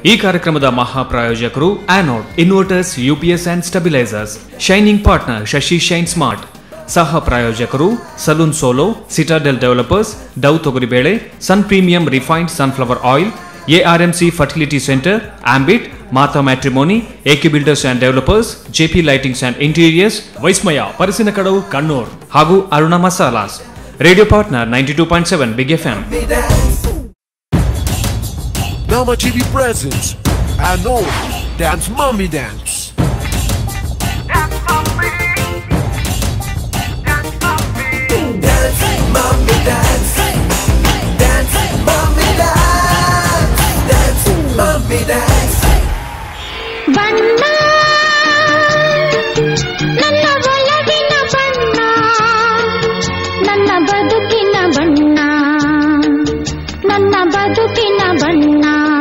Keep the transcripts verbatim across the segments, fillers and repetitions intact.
ಈ ಕಾರ್ಯಕ್ರಮದ ಮಹಾಪ್ರಾಯೋಜಕರು anode inverters, UPS and stabilisers. Shining partner Shashi shine smart. ಸಹ ಪ್ರಾಯೋಜಕರು salon solo, citadel developers, Dove ತೊಗರಿಬೇಳೆ, ಸನ್ premium refined sunflower oil, ARMC fertility centre, ಆಂಬಿಟ್, Mata matrimony, A K builders and developers, JP lightings and interiors, ವೈಸ್ಮಯ ಪರಿಸಿನ ಕಡವು ಕಣ್ಣೂರ್ ಹಾಗೂ Aruna masalas. Radio partner ninety two point seven big F M. Nama T V presents Anod Dance Mommy Dance. Dance Mommy, Dance Mommy, Dance Mommy Dance, Dance Mommy Dance, Dance Mommy Dance. Banna nanna ಒಲಗಿನ ಬಣ್ಣ, ನನ್ನ ಬದುಕಿನ ಬಣ್ಣ, ನನ್ನ ಬದುಕಿನ ಬಣ್ಣ.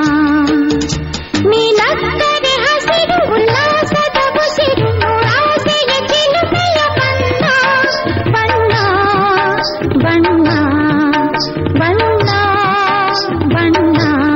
ನೀನಕ್ಕರೆ ಹಸಿರು ಉಲ್ಲಾಸದ ಉಸಿರು, ಆಸೆಯ ಚಿಲುಮೆಯ ಬಣ್ಣ, ಬಣ್ಣ ಬಣ್ಣ ಬಣ್ಣ ಬಣ್ಣ.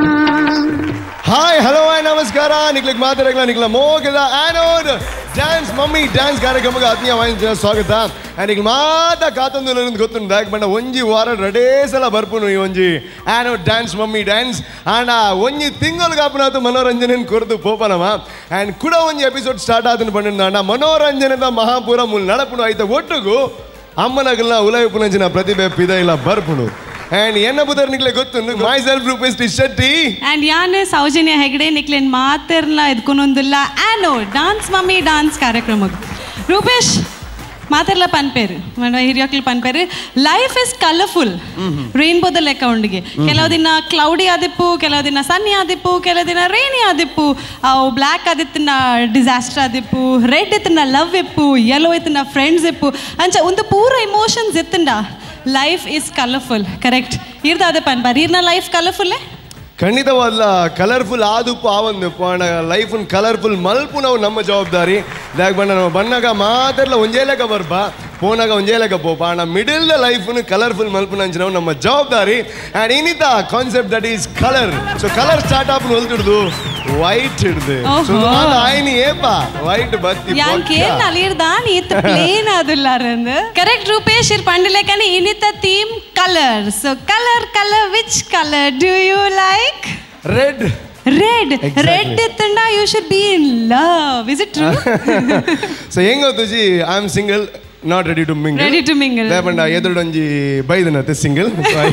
ಹಾಯ್, ಹಲೋ, ನಮಸ್ಕಾರ. ನಿಕ್ಲಿಗೆ ಮಾತಾಡಲ್ಲ ನಿಕ್ಲ ಮೋಗದ ಆನೋಡ್ ಡ್ಯಾನ್ಸ್ ಮಮ್ಮಿ ಡ್ಯಾನ್ಸ್ ಕಾರ್ಯಕ್ರಮಕ್ಕೆ ಆತ್ಮೀಯವಾದ ಸ್ವಾಗತ. ಆ್ಯಂಡ್ ಈಗ ಮಾತಾ ಕಾತೊಂದು ನನಗೆ ಗೊತ್ತುಂಟು ಯಾಕೆ ಬಣ್ಣ ಒಂಜಿ ವಾರ ರಡೇ ಸಲ ಬರ್ಪುನು ಈ ಒಂಜಿ ಆನೋಡ್ ಡ್ಯಾನ್ಸ್ ಮಮ್ಮಿ ಡ್ಯಾನ್ಸ್. ಆಂಡ ಒಂಜಿ ತಿಂಗಳು ಕಾಪುನಾತು ಮನೋರಂಜನೆ ಕೊರದು ಪೋಪನವ. ಆ್ಯಂಡ್ ಕೂಡ ಒಂಜಿ ಎಪಿಸೋಡ್ ಸ್ಟಾರ್ಟ್ ಆತನು ಪಂಡ ಅಣ್ಣ ಮನೋರಂಜನೆದ ಮಹಾಪೂರ ಮುಲ್ ನಡಪುನು ಆಯ್ತು ಒಟ್ಟಿಗೂ ಅಮ್ಮನಗಲ್ಲ ಉಲಯಪುನಂಚಿನ ಪ್ರತಿಭೆ ಪಿದ ಇಲ್ಲ ಬರ್ಪುನು. And yenna budar nikle gottu myself Rupesh Shetty and yane Saujanya Hegde niklen maaterla idkonondulla Anod Dance Mommy Dance ಕಾರ್ಯಕ್ರಮ. ರೂಪೇಶ್ ಮಾತೆಲ್ಲ ಪನ್ಪೇರು మన ಹಿರಿಯಕ್ಕಳು ಪನ್ಪೇರು. ಲೈಫ್ ಇಸ್ ಕಲರ್ಫುಲ್, ರೈನ್ಬೋದ ಲೆಕ್ಕ ಉಂಡಿಗೆ. ಕೆಲವು ದಿನ ಕ್ಲೌಡಿ ಆದಿಪ್ಪು, ಕೆಲವು ದಿನ ಸನ್ನಿ ಆದಿಪ್ಪು, ಕೆಲವು ದಿನ ರೈನಿ ಆದಿಪ್ಪು. ಅವು ಬ್ಲ್ಯಾಕ್ ಆದಿತ್ತಿನ ಡಿಸಾಸ್ಟರ್ ಆದಿಪ್ಪು, ರೆಡ್ ಇತ್ತಿನ ಲವ್ ಇಪ್ಪು, ಯೆಲ್ಲೋ ಇತ್ತಿನ ಫ್ರೆಂಡ್ಸ್ ಇಪ್ಪು ಅಂಚ ಒಂದು ಪೂರ ಇಮೋಷನ್ಸ್ ಇತ್ತಂಡ. ಲೈಫ್ ಇಸ್ ಕಲರ್ಫುಲ್, ಕರೆಕ್ಟ್ ಇರ್ದಾದ ಪನ್ಪಾರ ಇರ್ನ ಲೈಫ್ ಕಲರ್ಫುಲ್ಲೇ ಖಂಡಿತವಲ್ಲ. ಕಲರ್ಫುಲ್ ಆದುಪ್ಪು ಆ ಒಂದು ಲೈಫ್ ಕಲರ್ಫುಲ್ ಮಲ್ಪು ನಾವು ನಮ್ಮ ಜವಾಬ್ದಾರಿ. ಯಾಕೆ ಬಣ್ಣ ನಾವು ಬಣ್ಣಾಗ ಮಾತೆಲ್ಲ ಒಂಜೇ ಲೆಕ್ಕ ಬರ್ಬ ಪೋನಾಗ ಒಂಜೇ ಲೆಕ್ಕ ಪೋಪ ಅಣ್ಣ ಮಿಡಿಲ್ ದ ಲೈಫ್ನು ಕಲರ್ಫುಲ್ ಮಲ್ಪು ನಂಚಿ ನಾವು ನಮ್ಮ ಜವಾಬ್ದಾರಿ. ಆ್ಯಂಡ್ ಇನ್ನಿತ concept that is colour. So colour start ಆಪ್ ಹೊಲ್ತಿಡ್ದು ವೈಟ್ ಹಿಡ್ದು ಆಯ್ನಿ ಏಪ ವೈಟ್ ಬತ್ತಿ ಯಾಕೇನ್ ಅಲ್ಲಿರ್ದಾನ್ ಇತ್ ಪ್ಲೇನ್ ಅದುಲ್ಲಾರಂದು ಕರೆಕ್ಟ್. ರೂಪೇಶ್ ಇರ್ ಪಂಡಲೇಕನೆ ಇನ್ನಿತ theme colour. So colour colour which colour do you like? Red. Red red ಇತ್ತಂಡ you should be in love. Is it true? So ಹೆಂಗ್ ಗೊತ್ತುಜಿ I am single, not ready to mingle. Ready to mingle ಲೇಪಂಡ ಎದುರುಡೊಂಜಿ ಬೈದನತೆ single.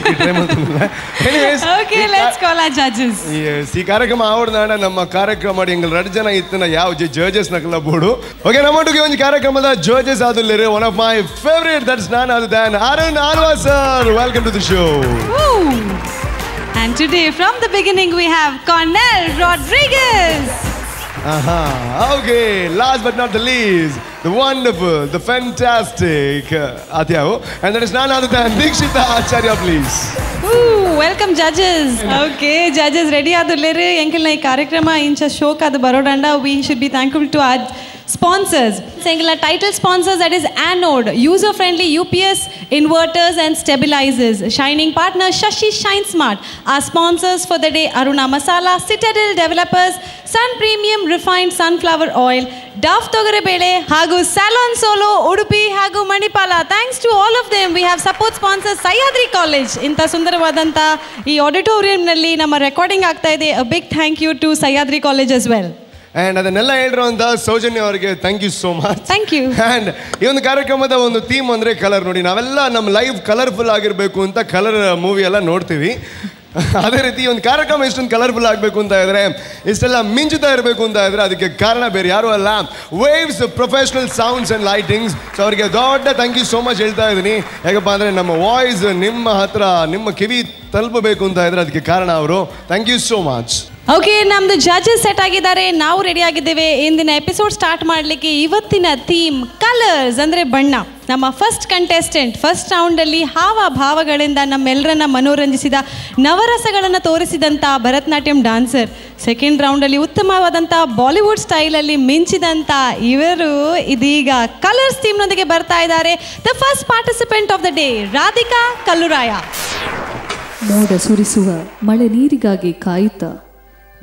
Anyways okay, let's call our judges. ಈ ಕಾರ್ಯಕ್ರಮ ಆವಡ್ದಾಂಡ ನಮ್ಮ ಕಾರ್ಯಕ್ರಮ ಎಂಗಲ್ ಎರಡು ಜನ ಇತ್ತನ ಯಾವ ಜಡ್ಜಸ್ ನಕಲ ಬೋಡು. ಓಕೆ, ನಮ್ಮೊಟ್ಟಿಗೆ ಒಂದು ಕಾರ್ಯಕ್ರಮದ ಜಡ್ಜಸ್ ಆದುಲ್ಲೇರೆ one of my favourite that's none other than Arun Alva sir. Welcome to the show. And today from the beginning we have Cornel Rodriguez. Aha, okay, last but not the least, the wonderful, the fantastic uh, Atyavu, and that is none other than Dikshita Acharya, please. Ooh, welcome judges. Okay, judges ready adulere enkel na ಕಾರ್ಯಕ್ರಮ ಇಂಚ ಶೋಕ್ ಅದು ಬರೋಡಂಡ. We should be thankful to our sponsors. Singular title sponsors, that is Anode, user friendly U P S inverters and stabilizers. Shining partner Shashi Shine Smart. Our sponsors for the day Aruna Masala, Citadel Developers, Sun Premium Refined Sunflower Oil, Dove Togarebele, Hagu Salon Solo, Udupi, Hagu Manipala. Thanks to all of them. We have support sponsors Sahyadri College. Inta sundaravadanta ee auditorium nalli nama recording ಆಗ್ತಾ ಇದೆ. A big thank you to Sahyadri College as well. And ಅದನ್ನೆಲ್ಲ ಹೇಳಿರುವಂಥ ಸೌಜನ್ಯ ಅವರಿಗೆ thank you so much. Thank you. And ಈ ಒಂದು ಕಾರ್ಯಕ್ರಮದ ಒಂದು theme ಅಂದರೆ ಕಲರ್. ನೋಡಿ, ನಾವೆಲ್ಲ ನಮ್ಮ ಲೈಫ್ ಕಲರ್ಫುಲ್ ಆಗಿರಬೇಕು ಅಂತ ಕಲರ್ ಮೂವಿ ಎಲ್ಲ ನೋಡ್ತೀವಿ. ಅದೇ ರೀತಿ ಒಂದು ಕಾರ್ಯಕ್ರಮ ಇಷ್ಟೊಂದು ಕಲರ್ಫುಲ್ ಆಗಬೇಕು ಅಂತ ಇದ್ರೆ, ಇಷ್ಟೆಲ್ಲ ಮಿಂಚುತ್ತಾ ಇರಬೇಕು ಅಂತ ಇದ್ರೆ ಅದಕ್ಕೆ ಕಾರಣ ಬೇರೆ ಯಾರು ಅಲ್ಲ, waves professional sounds and lightings. So ಅವರಿಗೆ ದೊಡ್ಡ ಥ್ಯಾಂಕ್ ಯು ಸೋ ಮಚ್ ಹೇಳ್ತಾ ಇದ್ದೀನಿ. ಯಾಕಪ್ಪ ಅಂದರೆ ನಮ್ಮ ವಾಯ್ಸ್ ನಿಮ್ಮ ಹತ್ರ ನಿಮ್ಮ ಕಿವಿ ತಲುಪಬೇಕು ಅಂತ ಇದ್ರೆ ಅದಕ್ಕೆ ಕಾರಣ ಅವರು. Thank you so much. Okay, ನಮ್ದು ಜಡ್ಜಸ್ ಸೆಟ್ ಆಗಿದ್ದಾರೆ, ನಾವು ರೆಡಿ ಆಗಿದ್ದೇವೆ ಇಂದಿನ ಎಪಿಸೋಡ್ ಸ್ಟಾರ್ಟ್ ಮಾಡಲಿಕ್ಕೆ. ಇವತ್ತಿನ ಥೀಮ್ ಕಲರ್ಸ್ ಅಂದರೆ ಬಣ್ಣ. ನಮ್ಮ ಫಸ್ಟ್ ಕಂಟೆಸ್ಟೆಂಟ್ ಫಸ್ಟ್ ರೌಂಡಲ್ಲಿ ಹಾವ ಭಾವಗಳಿಂದ ನಮ್ಮೆಲ್ಲರನ್ನ ಮನೋರಂಜಿಸಿದ ನವರಸಗಳನ್ನು ತೋರಿಸಿದಂಥ ಭರತನಾಟ್ಯಂ ಡಾನ್ಸರ್. ಸೆಕೆಂಡ್ ರೌಂಡಲ್ಲಿ ಉತ್ತಮವಾದಂಥ ಬಾಲಿವುಡ್ ಸ್ಟೈಲಲ್ಲಿ ಮಿಂಚಿದಂಥ ಇವರು ಇದೀಗ ಕಲರ್ಸ್ ಥೀಮ್ನೊಂದಿಗೆ ಬರ್ತಾ ಇದ್ದಾರೆ. The first participant of the day Radhika Kalluraya. ಮೋಡ ಸುರಿಸುವ ಮಳೆ ನೀರಿಗಾಗಿ ಕಾಯುತ್ತಾ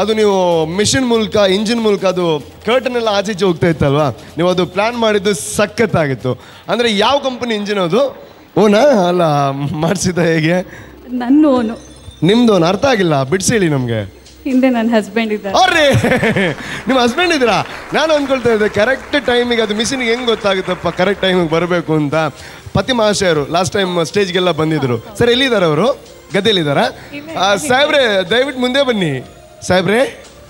ಅದು ನೀವು ಮಿಷಿನ್ ಮೂಲಕ ಇಂಜಿನ್ ಮೂಲಕ ಅದು ಕರ್ಟನ್ ಎಲ್ಲ ಆಚೀಚೆ ಹೋಗ್ತಾ ಇತ್ತಲ್ವಾ, ನೀವು ಅದು ಪ್ಲ್ಯಾನ್ ಮಾಡಿದ್ದು ಸಖತ್ತಾಗಿತ್ತು. ಅಂದರೆ ಯಾವ ಕಂಪನಿ ಇಂಜಿನ್ ಅದು? ಓನಾ ಅಲ್ಲ ಮಾಡಿಸಿದ ಹೇಗೆ? ನನ್ನ ಓನು. ನಿಮ್ದು ಓನ್? ಅರ್ಥ ಆಗಿಲ್ಲ, ಬಿಡಿಸಿ ಹೇಳಿ ನಮಗೆ. ಹಿಂದೆ ನನ್ನ ಹಸ್ಬೆಂಡ್ ಇದ್ದಾರೆ. ಅರೇ ನಿಮ್ಮ ಹಸ್ಬೆಂಡ್ ಇದ್ದೀರಾ? ನಾನು ಅಂದ್ಕೊಳ್ತಾ ಇದ್ದೆ ಕರೆಕ್ಟ್ ಟೈಮಿಗೆ ಅದು ಮಿಷಿನ್ಗೆ ಹೆಂಗೆ ಗೊತ್ತಾಗುತ್ತಪ್ಪ ಕರೆಕ್ಟ್ ಟೈಮಿಗೆ ಬರಬೇಕು ಅಂತ. ಪತಿ ಮಹಾಶಯರು ಲಾಸ್ಟ್ ಟೈಮ್ ಸ್ಟೇಜ್ಗೆಲ್ಲ ಬಂದಿದ್ರು. ಸರ್ ಎಲ್ಲಿದ್ದಾರೆ ಅವರು? ಗದ್ದೆಯಲ್ಲಿದ್ದಾರಾ? ಸಾಹೇಬ್ರೆ ದಯವಿಟ್ಟು ಮುಂದೆ ಬನ್ನಿ. ಸಾಹೇಬ್ರೆ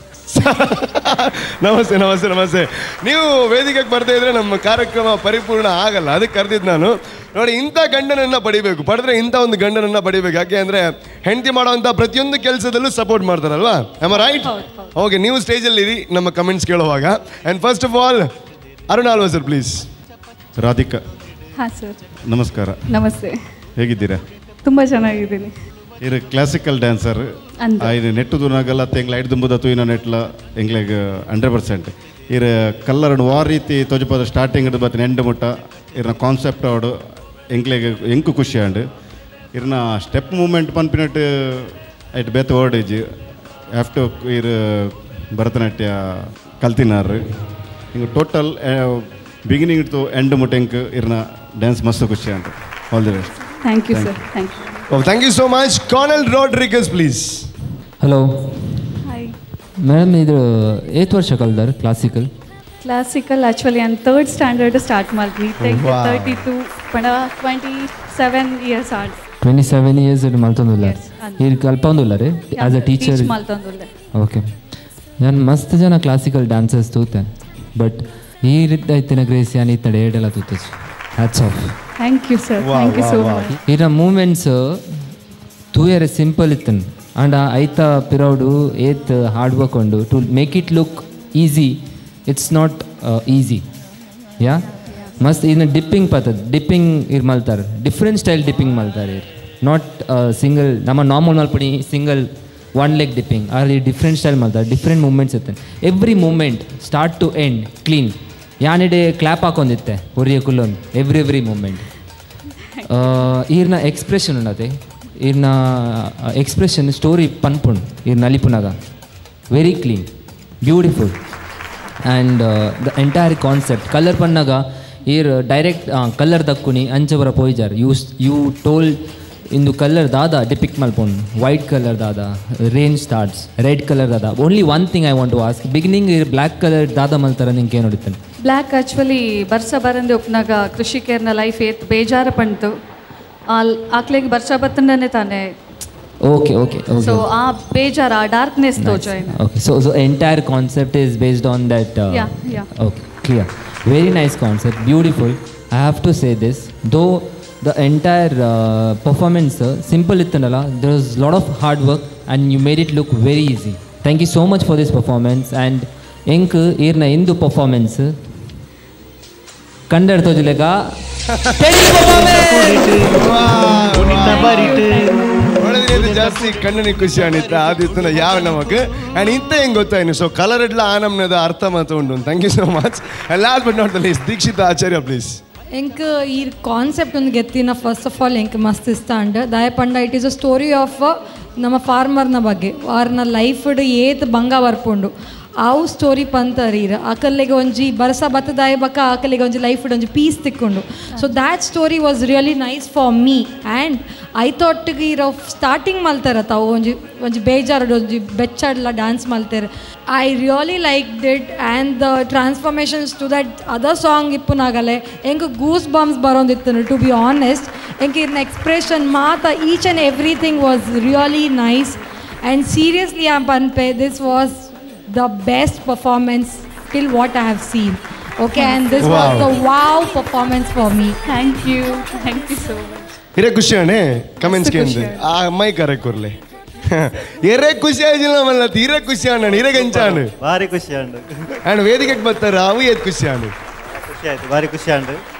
ನಮಸ್ತೆ ನಮಸ್ತೆ ನಮಸ್ತೆ. ನೀವು ವೇದಿಕೆಗೆ ಬರ್ತಾ ಇದ್ರೆ ನಮ್ಮ ಕಾರ್ಯಕ್ರಮ ಪರಿಪೂರ್ಣ ಆಗಲ್ಲ, ಅದಕ್ಕೆ ಕರೆದಿದ್ದು ನಾನು. ನೋಡಿ, ಇಂಥ ಗಂಡನನ್ನು ಪಡಿಬೇಕು, ಪಡೆದ್ರೆ ಇಂಥ ಒಂದು ಗಂಡನನ್ನು ಪಡಿಬೇಕು. ಯಾಕೆ ಅಂದರೆ ಹೆಂಡತಿ ಮಾಡೋವಂಥ ಪ್ರತಿಯೊಂದು ಕೆಲಸದಲ್ಲೂ ಸಪೋರ್ಟ್ ಮಾಡ್ತಾರಲ್ವಾ? Am I right? ಓಕೆ, ನೀವು ಸ್ಟೇಜಲ್ಲಿ ಇರಿ ನಮ್ಮ ಕಮೆಂಟ್ಸ್ ಕೇಳುವಾಗ. And first of all Arun Alva sir please. Radhika. ಹಾಂ ಸರ್. ನಮಸ್ಕಾರ. ನಮಸ್ತೆ. ಹೇಗಿದ್ದೀರಾ? ತುಂಬ ಚೆನ್ನಾಗಿದ್ದೀನಿ. ಇರು ಕ್ಲಾಸಿಕಲ್ ಡ್ಯಾನ್ಸರ್ ಇದು ನೆಟ್ಟು ದೂನಾಗಲ್ಲ ತೆಂಗ್ಲ ಐದು ದುಂಬುದ ತೂಯಿನ ನೆಟ್ಲ ಎಂಗ್ಲೆಗ್ ಹಂಡ್ರೆಡ್ ಪರ್ಸೆಂಟ್ ಇರು ಕಲ್ಲರ್ ವಾ ರೀತಿ ತೊಜಪದ ಸ್ಟಾರ್ಟಿಂಗ್ ಬತ್ತಿನ ಎಂಡು ಮುಟ್ಟ ಇರ್ನ ಕಾನ್ಸೆಪ್ಟ್ ಅವಡು ಎಂಗ್ಲೆಗ್ ಎಂಕು ಖುಷಿ ಆಂಡ್ ಇರ್ನ ಸ್ಟೆಪ್ ಮೂಮೆಂಟ್ ಪನ್ಪಿನಟ್ಟು ಐಟ್ ಬೇತ್ ಓಡೇಜ್ ಆಫ್ಟರ್ ಇರು ಭರತನಾಟ್ಯ ಕಲ್ತಿನಾರು ಹಿಂಗೆ ಟೋಟಲ್ ಬಿಗಿನಿಂಗ್ ಟು ಎಂಡ್ ಮುಟ್ಟ ಎಂಕ್ ಇರ್ನ ಡ್ಯಾನ್ಸ್ ಮಸ್ತ್ ಖುಷಿ ಆಂಡ್. All the best. Thank you sir. Thank you. Oh, thank you so much. Cornel Rodriguez, please. Hello. Hi madam, ಇದು ಏತ್ ವರ್ಷ ಕಲ್ದಾರೆ ಕ್ಲಾಸಿಕಲ್? ಕ್ಲಾಸಿಕಲ್ ಆ್ಯಕ್ಚುಲಿ ನಾನು ತರ್ಡ್ ಸ್ಟ್ಯಾಂಡರ್ಡ್ ಸ್ಟಾರ್ಟ್ ಮಾಡಿದ್ವಿ. ತರ್ಟಿ ಟು ಪಣ ಟ್ವೆಂಟಿ ಸೆವೆನ್ ಇಯರ್ಸ್ ಆಡ್ ಟ್ವೆಂಟಿ ಸೆವೆನ್ ಇಯರ್ಸ್ ಇದು ಮಲ್ತೊಂದುಲ್ಲ ಇಲ್ಲಿ ಕಲ್ಪೊಂದುಲ್ಲ ರೀ ಆ್ಯಸ್ ಅ ಟೀಚರ್? ಮಲ್ತೊಂದುಲ್ಲ. ಓಕೆ. ನಾನು ಮಸ್ತ್ ಜನ ಕ್ಲಾಸಿಕಲ್ ಡ್ಯಾನ್ಸರ್ಸ್ ತೂತೆ, ಬಟ್ ಈ ರೀತಿ ಐತಿನ ಗ್ರೇಸ್ ಯಾನ್ ಇತ್ತ ಡೇಡೆಲ್ಲ ತೂತಸ್. Hats off. Thank you sir. Thank you so much. ಇರ ಮೂಮೆಂಟ್ಸ್ ತೂಯರೆ ಸಿಂಪಲ್ ಇತ್ತನ್ ಅಂಡ್ ಐತ ಪಿರೌಡು ಏತ್ ಹಾರ್ಡ್ ವರ್ಕ್ ಉಂಡು to make it look easy. It's not easy. ಯಾ ಮಸ್ತ್ ಇನ್ನು ಡಿಪ್ಪಿಂಗ್ ಪತ್ತದ ಡಿಪ್ಪಿಂಗ್ ಇರ್ ಮಲ್ತಾರೆ, ಡಿಫ್ರೆಂಟ್ ಸ್ಟೈಲ್ ಡಿಪ್ಪಿಂಗ್ ಮಲ್ತಾರೆ. ನಾಟ್ ಸಿಂಗಲ್ ನಮ್ಮ ನಾರ್ಮಲ್ ಮಲ್ಪಡಿ ಸಿಂಗಲ್ ಒನ್ ಲೆಗ್ ಡಿಪ್ಪಿಂಗ್ ಅಲ್ಲಿ ಡಿಫ್ರೆಂಟ್ ಸ್ಟೈಲ್ ಮಲ್ತಾರೆ. ಡಿಫ್ರೆಂಟ್ ಮೂಮೆಂಟ್ಸ್ ಇರ್ತಾನೆ. Every moment start to end clean. ಯಾನಿಡೆ clap ಹಾಕೊಂಡಿತ್ತೆ ಒರಿಯ ಕುಲ್ಲೊಂದು ಎವ್ರಿ ಎವ್ರಿ ಮೂಮೆಂಟ್. ಈರ್ನ ಎಕ್ಸ್ಪ್ರೆಷನ್ ಉಂಡತೆ, ಈರ್ನ ಎಕ್ಸ್ಪ್ರೆಷನ್ ಸ್ಟೋರಿ ಪನ್ಪುಂಡು ಈರ್ ನಲಿಪುನಾಗ very clean beautiful. And the entire concept colour ಪನ್ನಾಗ ಈರ್ ಡೈರೆಕ್ಟ್ ಕಲರ್ ದಕ್ಕುನಿ ಅಂಚವರ ಪೋಯ್ಜಾರ್ ಯೂ ಯು ಟೋಲ್ ಇಂದು ಕಲರ್ ದಾದ ಡಿಪಿಕ್ಟ್ ಮಲ್ಪೊಂಡು ವೈಟ್ ಕಲರ್ ದಾದ ರೇಂಜ್ ಸ್ಟಾರ್ಟ್ಸ್ ರೆಡ್ ಕಲರ್ ದಾದ. Only one thing I want to ask, beginning black colour ದಾದ ಮಲ್ತಾರ ನಿಂಗೆ ಏನು ನೋಡಿತಾನೆ? ಬ್ಲ್ಯಾಕ್ ಆ್ಯಕ್ಚುಲಿ ಬರ್ಸ ಬರಂದೆ ಒಪ್ನಾಗ ಕೃಷಿಕೇರ್ನ ಲೈಫ್ ಏತ್ ಬೇಜಾರ ಪಂತು ಅಲ್ಲಿ ಆಕ್ಲಿಗೆ ಬರ್ಸ ಬತ್ತಂಡನೆ ತಾನೆ. ಓಕೆ ಓಕೆ ಸೊ ಆ ಬೇಜಾರ ಆ ಡಾರ್ಕ್ನೆಸ್ ತೋಜಾಯಿನ. Okay. So so entire concept is based on that. Okay, clear. Very nice concept, beautiful. I have to say this though the entire uh, performance uh, simple ittanala, there was lot of hard work and you made it look very easy. Thank you so much for this performance. And enk irna indu performance kandar tojilega steady performance unita baritu ಒಳಗೆ ಜಾಸ್ತಿ ಕಣ್ಣನಿಗೆ ಖುಷಿ ಆನಿತ್ತ ಆದಿತ್ತನ ಯಾವ ನಮಗೆ and ಇಂಥ ಹೆಂಗೆ ಗೊತ್ತಾಯಿನಿ. So colour ಇಡ್ಲ ಆ ನಮ್ನದ ಅರ್ಥ ಮಾತು ಉಂಟು. Thank you so much. Last but not the least Dikshita Acharya please. ಎಂಕ್ ಈ ಕಾನ್ಸೆಪ್ಟ್ ಒಂದು ಗೆತ್ತಿನ ಫಸ್ಟ್ ಆಫ್ ಆಲ್ ಎಂಕ್ ಮಸ್ತ್ ಇಷ್ಟ ಅಂಡ್ ದಯ ಪಂಡ it is a story of ನಮ್ಮ ಫಾರ್ಮರ್ನ ಬಗ್ಗೆ ವಾರನ ಲೈಫ್ ಏತ್ ಬಂಗ ಬರ್ಪುಂಡು ಆವು ಸ್ಟೋರಿ ಪಂತರೀರ ಆಕಲ್ಲಿಗೆ ಒಂಜಿ ಬರ್ಸ ಬತ್ತದಾಯ ಬಕ್ಕ ಆಕಲ್ಲಿಗೆ ಒಂಜಿ ಲೈಫ್ ಒಂಜಿ ಪೀಸ್ ತಿಕ್ಕೊಂಡು. So that story was really nice for me and I ಥಾಟ್ಗೆ ಇರೋ ಸ್ಟಾರ್ಟಿಂಗ್ ಮಲ್ತಾರೆ ತಾವು ಒಂಜಿ ಒಂಜಿ ಬೇಜಾರು ಒಂಜಿ ಬೆಚ್ಚಾಡ್ಲ ಡ್ಯಾನ್ಸ್ ಮಲ್ತಾರೆ. I really like it and the transformations to that other song ಇಪ್ಪುನಾಗಲೆ ಎಂಗೆ ಗೂಸ್ ಬಾಂಬ್ಸ್ ಬರೋಂದಿತ್ತು ಟು ಬಿ ಆನೆಸ್ಟ್. ಎಂಗೆ ಇರ್ನ ಎಕ್ಸ್ಪ್ರೆಷನ್ ಮಾತ each and everything was really nice and seriously ಆ ಪನ್ಪೆ this was the best performance till what I have seen. Okay, and this wow. was the wow performance for me. Thank you. Thank you so much. ಇರೇ ಖುಷಿ ಅಣ್ಣೆ comments ಕೇಂದ್ರ ಆ ಮೈ ಕರೆ ಕೊರ್ಲೆ ಇರೇ ಖುಷಿ ಆಗಿಲ್ಲ ಮಲ್ಲ ಇರೇ ಖುಷಿ ಅಣ್ಣ ಇರೇ ಗಂಚಾನು ಭಾರಿ ಖುಷಿ ಅಂಡು ಅಂಡ್ ವೇದಿಕೆಗೆ ಬರ್ತಾರ ಅವು ಏತ್ ಖುಷಿ ಅಣ್ಣ ಖುಷಿ ಆಯ್ತು ಭಾರಿ ಖುಷಿ ಅಂಡು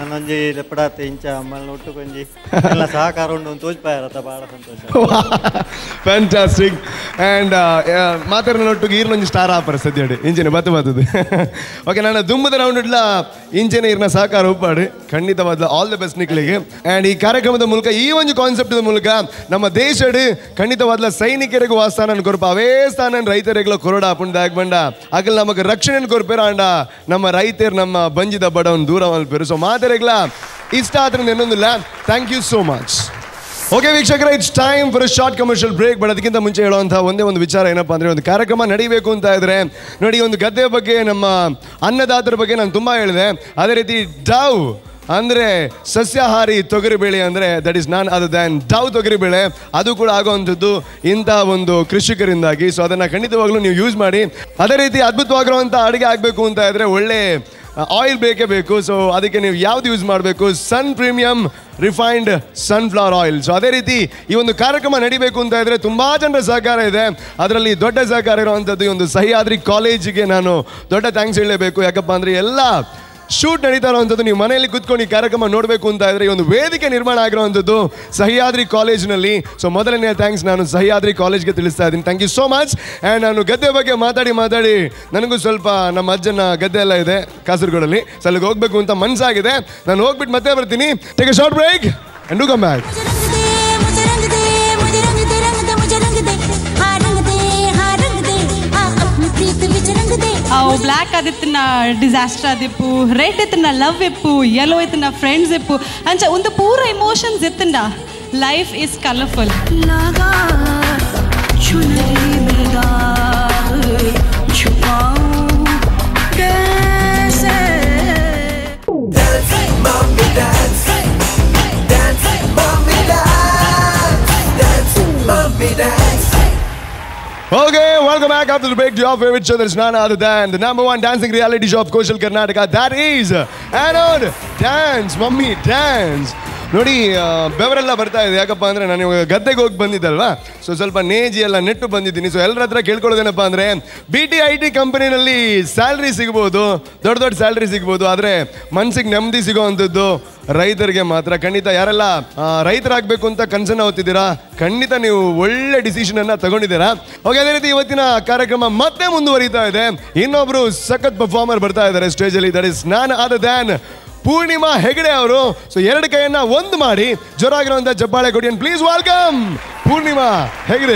ನನ್ನೊಂಜಿ ಲೆಪ್ಪಡಾತೆ ಇಂಚ ಅಮ್ಮಲ್ನ ಒಟ್ಟು ಕೊಂಜಿ ಎಲ್ಲ ಸಹಕಾರ ಉಂಡು ಒಂದು ತೋಜ್ಪಾಯರತ್ತ ಭಾಳ ಸಂತೋಷ. ಫ್ಯಾಂಟಾಸ್ಟಿಕ್. ಆ್ಯಂಡ್ ಮಾತಾಡಿನೊಟ್ಟಿಗೆ ಈರ್ನೊಂದು ಸ್ಟಾರ್ ಆಪರ್ ಸದ್ಯಡಿ ಇಂಚಿನ ಬತ್ತು ಬರ್ತದೆ. ಓಕೆ, ನಾನು ದುಂಬದ ರೌಂಡ್ ಇಡ್ಲ ಇಂಚಿನ ಇರ್ನ ಸಹಕಾರ ಉಪ್ಪಾಡು ಖಂಡಿತವಾದ ಆಲ್ ದ ಬೆಸ್ಟ್ ನಿಕ್ಲಿಗೆ. ಆ್ಯಂಡ್ ಈ ಕಾರ್ಯಕ್ರಮದ ಮೂಲಕ ಈ ಒಂದು ಕಾನ್ಸೆಪ್ಟ್ ಮೂಲಕ ನಮ್ಮ ದೇಶಡ್ ಖಂಡಿತವಾದ ಸೈನಿಕರಿಗೂ ವಾಸ್ತಾನ ಕೊರಪ ಅವೇ ಸ್ಥಾನ ರೈತರಿಗೂ ಕೊರಡ ಹಾಕೊಂಡು ದಾಗ್ ಬಂಡ ಆಗಲ್ ನಮಗೆ ರಕ್ಷಣೆ ಕೊರ್ಪೇರ ಅಂಡ ನಮ್ಮ ರೈತರು ನಮ್ಮ ಬಂಜಿದ ಬಡವನ್ ದೂರ ಮಲ್ಪೇರು. ಸೊ ಮಾತಾಡಿಗ್ಲ ಇಷ್ಟ ಆದ್ರಿಂದ ಇನ್ನೊಂದಿಲ್ಲ. Thank you so much. Okay ವೀಕ್ಷಕರೇ, it's time for a short commercial break. But ಅದಕ್ಕಿಂತ ಮುಂಚೆ ಹೇಳುವಂಥ ಒಂದೇ ಒಂದು ವಿಚಾರ ಏನಪ್ಪ ಅಂದರೆ, ಒಂದು ಕಾರ್ಯಕ್ರಮ ನಡೀಬೇಕು ಅಂತ ಇದ್ರೆ ನೋಡಿ, ಒಂದು ಗದ್ದೆ ಬಗ್ಗೆ ನಮ್ಮ ಅನ್ನದಾತರ ಬಗ್ಗೆ ನಾನು ತುಂಬ ಹೇಳಿದೆ. ಅದೇ ರೀತಿ ಡವ್ ಅಂದರೆ ಸಸ್ಯಾಹಾರಿ ತೊಗರಿಬೇಳೆ ಅಂದರೆ that is none other than Dove ತೊಗರಿಬೇಳೆ, ಅದು ಕೂಡ ಆಗುವಂಥದ್ದು ಇಂಥ ಒಂದು ಕೃಷಿಕರಿಂದಾಗಿ. ಸೊ ಅದನ್ನು ಖಂಡಿತವಾಗ್ಲೂ ನೀವು ಯೂಸ್ ಮಾಡಿ. ಅದೇ ರೀತಿ ಅದ್ಭುತವಾಗಿರುವಂಥ ಅಡುಗೆ ಆಗಬೇಕು ಅಂತ ಇದ್ರೆ ಒಳ್ಳೆ ಆಯಿಲ್ ಬೇಕೇ ಬೇಕು. ಸೊ ಅದಕ್ಕೆ ನೀವು ಯಾವ್ದು ಯೂಸ್ ಮಾಡಬೇಕು? Sun premium refined sunflower oil. So ಅದೇ ರೀತಿ ಈ ಒಂದು ಕಾರ್ಯಕ್ರಮ ನಡಿಬೇಕು ಅಂತ ಇದ್ರೆ ತುಂಬ ಜನರ ಸಹಕಾರ ಇದೆ. ಅದರಲ್ಲಿ ದೊಡ್ಡ ಸಹಕಾರ ಇರುವಂಥದ್ದು ಈ ಒಂದು ಸಹ್ಯಾದ್ರಿ ಕಾಲೇಜಿಗೆ ನಾನು ದೊಡ್ಡ ಥ್ಯಾಂಕ್ಸ್ ಹೇಳಲೇಬೇಕು. ಯಾಕಪ್ಪ ಅಂದರೆ ಎಲ್ಲ ಶೂಟ್ ನಡೀತಾ ಇರುವಂಥದ್ದು ನೀವು ಮನೆಯಲ್ಲಿ ಕೂತ್ಕೊಂಡು ಈ ಕಾರ್ಯಕ್ರಮ ನೋಡಬೇಕು ಅಂತ ಇದ್ರೆ ಈ ಒಂದು ವೇದಿಕೆ ನಿರ್ಮಾಣ ಆಗಿರುವಂಥದ್ದು ಸಹ್ಯಾದ್ರಿ ಕಾಲೇಜಿನಲ್ಲಿ. ಸೊ ಮೊದಲನೇ ಥ್ಯಾಂಕ್ಸ್ ನಾನು ಸಹ್ಯಾದ್ರಿ ಕಾಲೇಜ್ಗೆ ತಿಳಿಸ್ತಾ ಇದ್ದೀನಿ. Thank you so much. And ನಾನು ಗದ್ದೆ ಬಗ್ಗೆ ಮಾತಾಡಿ ಮಾತಾಡಿ ನನಗೂ ಸ್ವಲ್ಪ ನಮ್ಮ ಅಜ್ಜನ ಗದ್ದೆ ಎಲ್ಲ ಇದೆ ಕಾಸರಗೋಡಲ್ಲಿ, ಸೊ ಅಲ್ಲಿಗೆ ಹೋಗ್ಬೇಕು ಅಂತ ಮನಸ್ಸಾಗಿದೆ. ನಾನು ಹೋಗ್ಬಿಟ್ಟು ಮತ್ತೆ ಬರ್ತೀನಿ. Take a short break and do come back. ಅವು ಬ್ಲ್ಯಾಕ್ ಆದಿತ್ತಿನ ಡಿಸಾಸ್ಟರ್ ಆದಿಪ್ಪು, ರೆಡ್ ಇತ್ತಿನ ಲವ್ ಇಪ್ಪು, ಯೆಲ್ಲೋ ಇತ್ತಿನ ಫ್ರೆಂಡ್ಸ್ ಇಪ್ಪು ಅಂಚ ಒಂದು ಪೂರ ಇಮೋಷನ್ಸ್ ಇತ್ತಿಂಡ life is colourful. Okay, welcome back after the break to your favorite show that is none other than the number one dancing reality show of Koshal Karnataka. That is Anode Dance, Mummy Dance. ನೋಡಿ ಬೆವರೆಲ್ಲ ಬರ್ತಾ ಇದೆ. ಯಾಕಪ್ಪ ಅಂದರೆ ನಾನು ಇವಾಗ ಗದ್ದೆಗೆ ಹೋಗಿ ಬಂದಿದ್ದಲ್ವಾ, so ಸ್ವಲ್ಪ ನೇಜಿ ಎಲ್ಲ ನೆಟ್ಟು ಬಂದಿದ್ದೀನಿ. ಸೊ ಎಲ್ಲರ ಹತ್ರ ಕೇಳ್ಕೊಳ್ಳೋದೇನಪ್ಪ ಅಂದರೆ, ಬಿ ಟಿ ಐ ಟಿ ಕಂಪನಿನಲ್ಲಿ ಸ್ಯಾಲ್ರಿ ಸಿಗ್ಬೋದು, ದೊಡ್ಡ ದೊಡ್ಡ ಸ್ಯಾಲ್ರಿ ಸಿಗ್ಬೋದು, ಆದರೆ ಮನ್ಸಿಗೆ ನೆಮ್ಮದಿ ಸಿಗೋವಂಥದ್ದು ರೈತರಿಗೆ ಮಾತ್ರ. ಖಂಡಿತ ಯಾರೆಲ್ಲ ರೈತರಾಗಬೇಕು ಅಂತ ಕನಸನ್ನು ಹೊತ್ತಿದ್ದೀರಾ, ಖಂಡಿತ ನೀವು ಒಳ್ಳೆ ಡಿಸಿಷನನ್ನು ತಗೊಂಡಿದ್ದೀರಾ. ಓಕೆ, ಅದೇ ರೀತಿ ಇವತ್ತಿನ ಕಾರ್ಯಕ್ರಮ ಮತ್ತೆ ಮುಂದುವರಿತಾ ಇದೆ. ಇನ್ನೊಬ್ರು ಸಖತ್ ಪರ್ಫಾರ್ಮರ್ ಬರ್ತಾ ಇದ್ದಾರೆ ಸ್ಟೇಜಲ್ಲಿ. That is none other than Purnima Hegde ಅವರು. ಸೊ ಎರಡು ಕೈಯನ್ನ ಒಂದು ಮಾಡಿ ಜೋರಾಗಿರುವಂಥ ಜಬ್ಬಾಳೆ ಕೊಡಿ. Please welcome Purnima Hegde.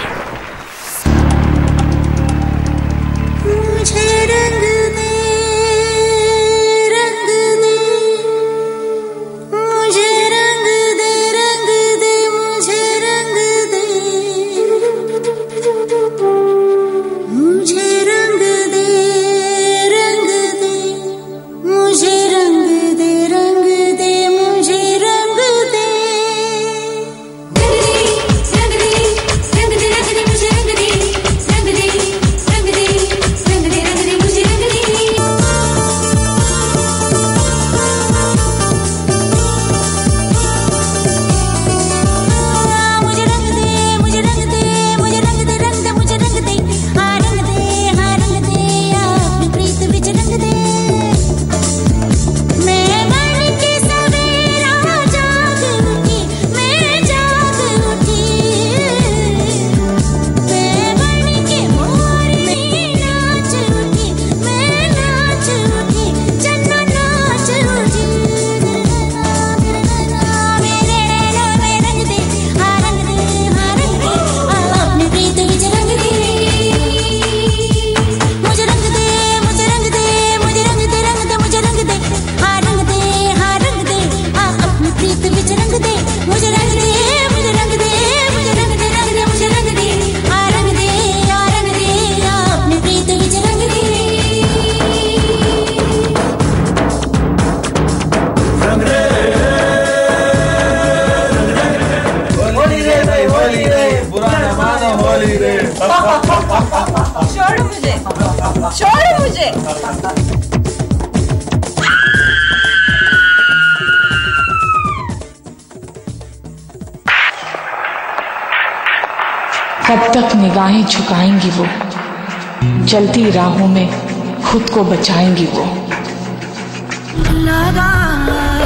छोड़ो मुझे, छोड़ो मुझे। कब तक निगाहें झुकाएंगी वो, जलती राहों में खुद को बचाएंगी वो। लगा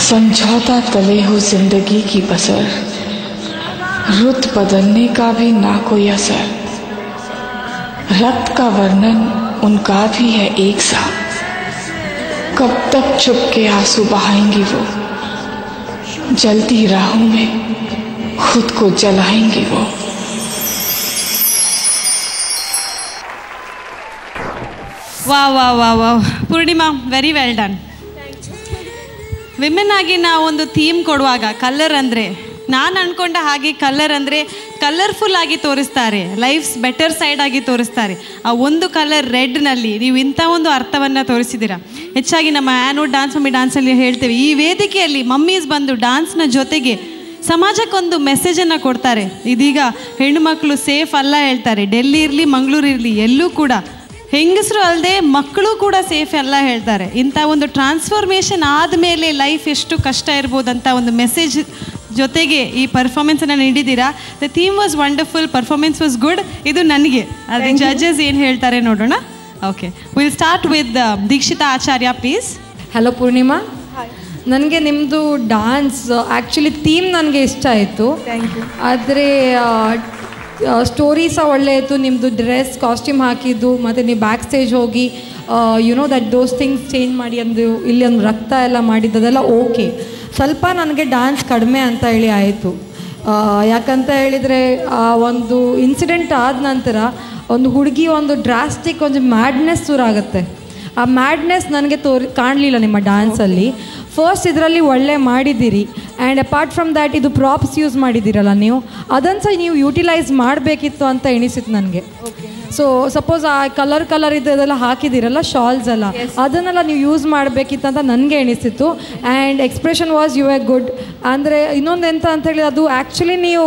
समझौता तले हो जिंदगी की बसर, रुत बदलने का भी ना कोई असर, रक्त का वर्णन उनका भी है एक सा, कब तक चुप के आंसू बहाएंगी वो, जलती राहों में खुद को जलाएंगी वो। ವಾ ವಾ ವಾ ವಾ Purnima, very well done. Women ಆಗಿ ನಾವು ಒಂದು ಥೀಮ್ ಕೊಡುವಾಗ ಕಲರ್ ಅಂದರೆ, ನಾನು ಅಂದ್ಕೊಂಡ ಹಾಗೆ ಕಲರ್ ಅಂದರೆ ಕಲರ್ಫುಲ್ ಆಗಿ ತೋರಿಸ್ತಾರೆ, ಲೈಫ್ಸ್ ಬೆಟರ್ ಸೈಡ್ ಆಗಿ ತೋರಿಸ್ತಾರೆ. ಆ ಒಂದು ಕಲರ್ ರೆಡ್ನಲ್ಲಿ ನೀವು ಇಂಥ ಒಂದು ಅರ್ಥವನ್ನು ತೋರಿಸಿದ್ದೀರಾ. ಹೆಚ್ಚಾಗಿ ನಮ್ಮ ಆ್ಯನೋಡ್ ಡ್ಯಾನ್ಸ್ ಮಮ್ಮಿ ಡ್ಯಾನ್ಸಲ್ಲಿ ಹೇಳ್ತೇವೆ, ಈ ವೇದಿಕೆಯಲ್ಲಿ ಮಮ್ಮೀಸ್ ಬಂದು ಡ್ಯಾನ್ಸ್ನ ಜೊತೆಗೆ ಸಮಾಜಕ್ಕೊಂದು ಮೆಸೇಜನ್ನು ಕೊಡ್ತಾರೆ. ಇದೀಗ ಹೆಣ್ಣು ಮಕ್ಕಳು ಸೇಫ್ ಅಲ್ಲ ಹೇಳ್ತಾರೆ. ಡೆಲ್ಲಿ ಇರಲಿ, ಮಂಗಳೂರು ಇರಲಿ, ಎಲ್ಲೂ ಕೂಡ ಹೆಂಗಸರು ಅಲ್ಲದೆ ಮಕ್ಕಳು ಕೂಡ ಸೇಫ್ ಎಲ್ಲ ಹೇಳ್ತಾರೆ. ಇಂಥ ಒಂದು ಟ್ರಾನ್ಸ್ಫಾರ್ಮೇಷನ್ ಆದಮೇಲೆ ಲೈಫ್ ಎಷ್ಟು ಕಷ್ಟ ಇರ್ಬೋದಂತ ಒಂದು ಮೆಸೇಜ್ ಜೊತೆಗೆ ಈ ಪರ್ಫಾರ್ಮೆನ್ಸನ್ನು ನೀಡಿದ್ದೀರಾ. The theme was wonderful, performance was good. ಇದು ನನಗೆ ಅದು ಜಡ್ಜಸ್ ಏನು ಹೇಳ್ತಾರೆ ನೋಡೋಣ. Okay, will start with Dikshita Acharya please. Hello Purnima, ನನಗೆ ನಿಮ್ಮದು ಡಾನ್ಸ್ ಆ್ಯಕ್ಚುಲಿ ಥೀಮ್ ನನಗೆ ಇಷ್ಟ ಆಯಿತು. ಆದರೆ ಸ್ಟೋರಿ ಸಹ ಒಳ್ಳೆ ಇತ್ತು. ನಿಮ್ಮದು ಡ್ರೆಸ್ ಕಾಸ್ಟ್ಯೂಮ್ ಹಾಕಿದ್ದು ಮತ್ತು ನೀವು ಬ್ಯಾಕ್ ಸ್ಟೇಜ್ ಹೋಗಿ you know that those things change ಮಾಡಿ ಒಂದು ಇಲ್ಲಿ ಒಂದು ರಕ್ತ ಎಲ್ಲ ಮಾಡಿದ್ದದೆಲ್ಲ ಓಕೆ. ಸ್ವಲ್ಪ ನನಗೆ ಡ್ಯಾನ್ಸ್ ಕಡಿಮೆ ಅಂತ ಹೇಳಿ ಆಯಿತು. ಯಾಕಂತ ಹೇಳಿದರೆ ಆ ಒಂದು ಇನ್ಸಿಡೆಂಟ್ ಆದ ನಂತರ ಒಂದು ಹುಡುಗಿ ಒಂದು ಡ್ರಾಸ್ಟಿಕ್ ಒಂದು ಮ್ಯಾಡ್ನೆಸ್ ಶುರುವಾಗುತ್ತೆ. ಆ ಮ್ಯಾಡ್ನೆಸ್ ನನಗೆ ತೋರಿ ಕಾಣಲಿಲ್ಲ ನಿಮ್ಮ ಡ್ಯಾನ್ಸಲ್ಲಿ. ಫಸ್ಟ್ ಇದರಲ್ಲಿ ಒಳ್ಳೆ ಮಾಡಿದ್ದೀರಿ, ಆ್ಯಂಡ್ ಅಪಾರ್ಟ್ ಫ್ರಮ್ ದ್ಯಾಟ್ ಇದು ಪ್ರಾಪ್ಸ್ ಯೂಸ್ ಮಾಡಿದ್ದೀರಲ್ಲ ನೀವು, ಅದನ್ನು ಸಹ ನೀವು ಯೂಟಿಲೈಸ್ ಮಾಡಬೇಕಿತ್ತು ಅಂತ ಎಣಿಸಿತ್ತು ನನಗೆ. ಸೊ ಸಪೋಸ್ ಆ ಕಲರ್ ಕಲರ್ ಇದೆಲ್ಲ ಹಾಕಿದ್ದೀರಲ್ಲ ಶಾಲ್ಸ್ ಎಲ್ಲ, ಅದನ್ನೆಲ್ಲ ನೀವು ಯೂಸ್ ಮಾಡಬೇಕಿತ್ತು ಅಂತ ನನಗೆ ಎಣಿಸಿತ್ತು. And expression was you a good. ಅಂದರೆ ಇನ್ನೊಂದು ಎಂತ ಅಂತ ಹೇಳಿ, ಅದು ಆ್ಯಕ್ಚುಲಿ ನೀವು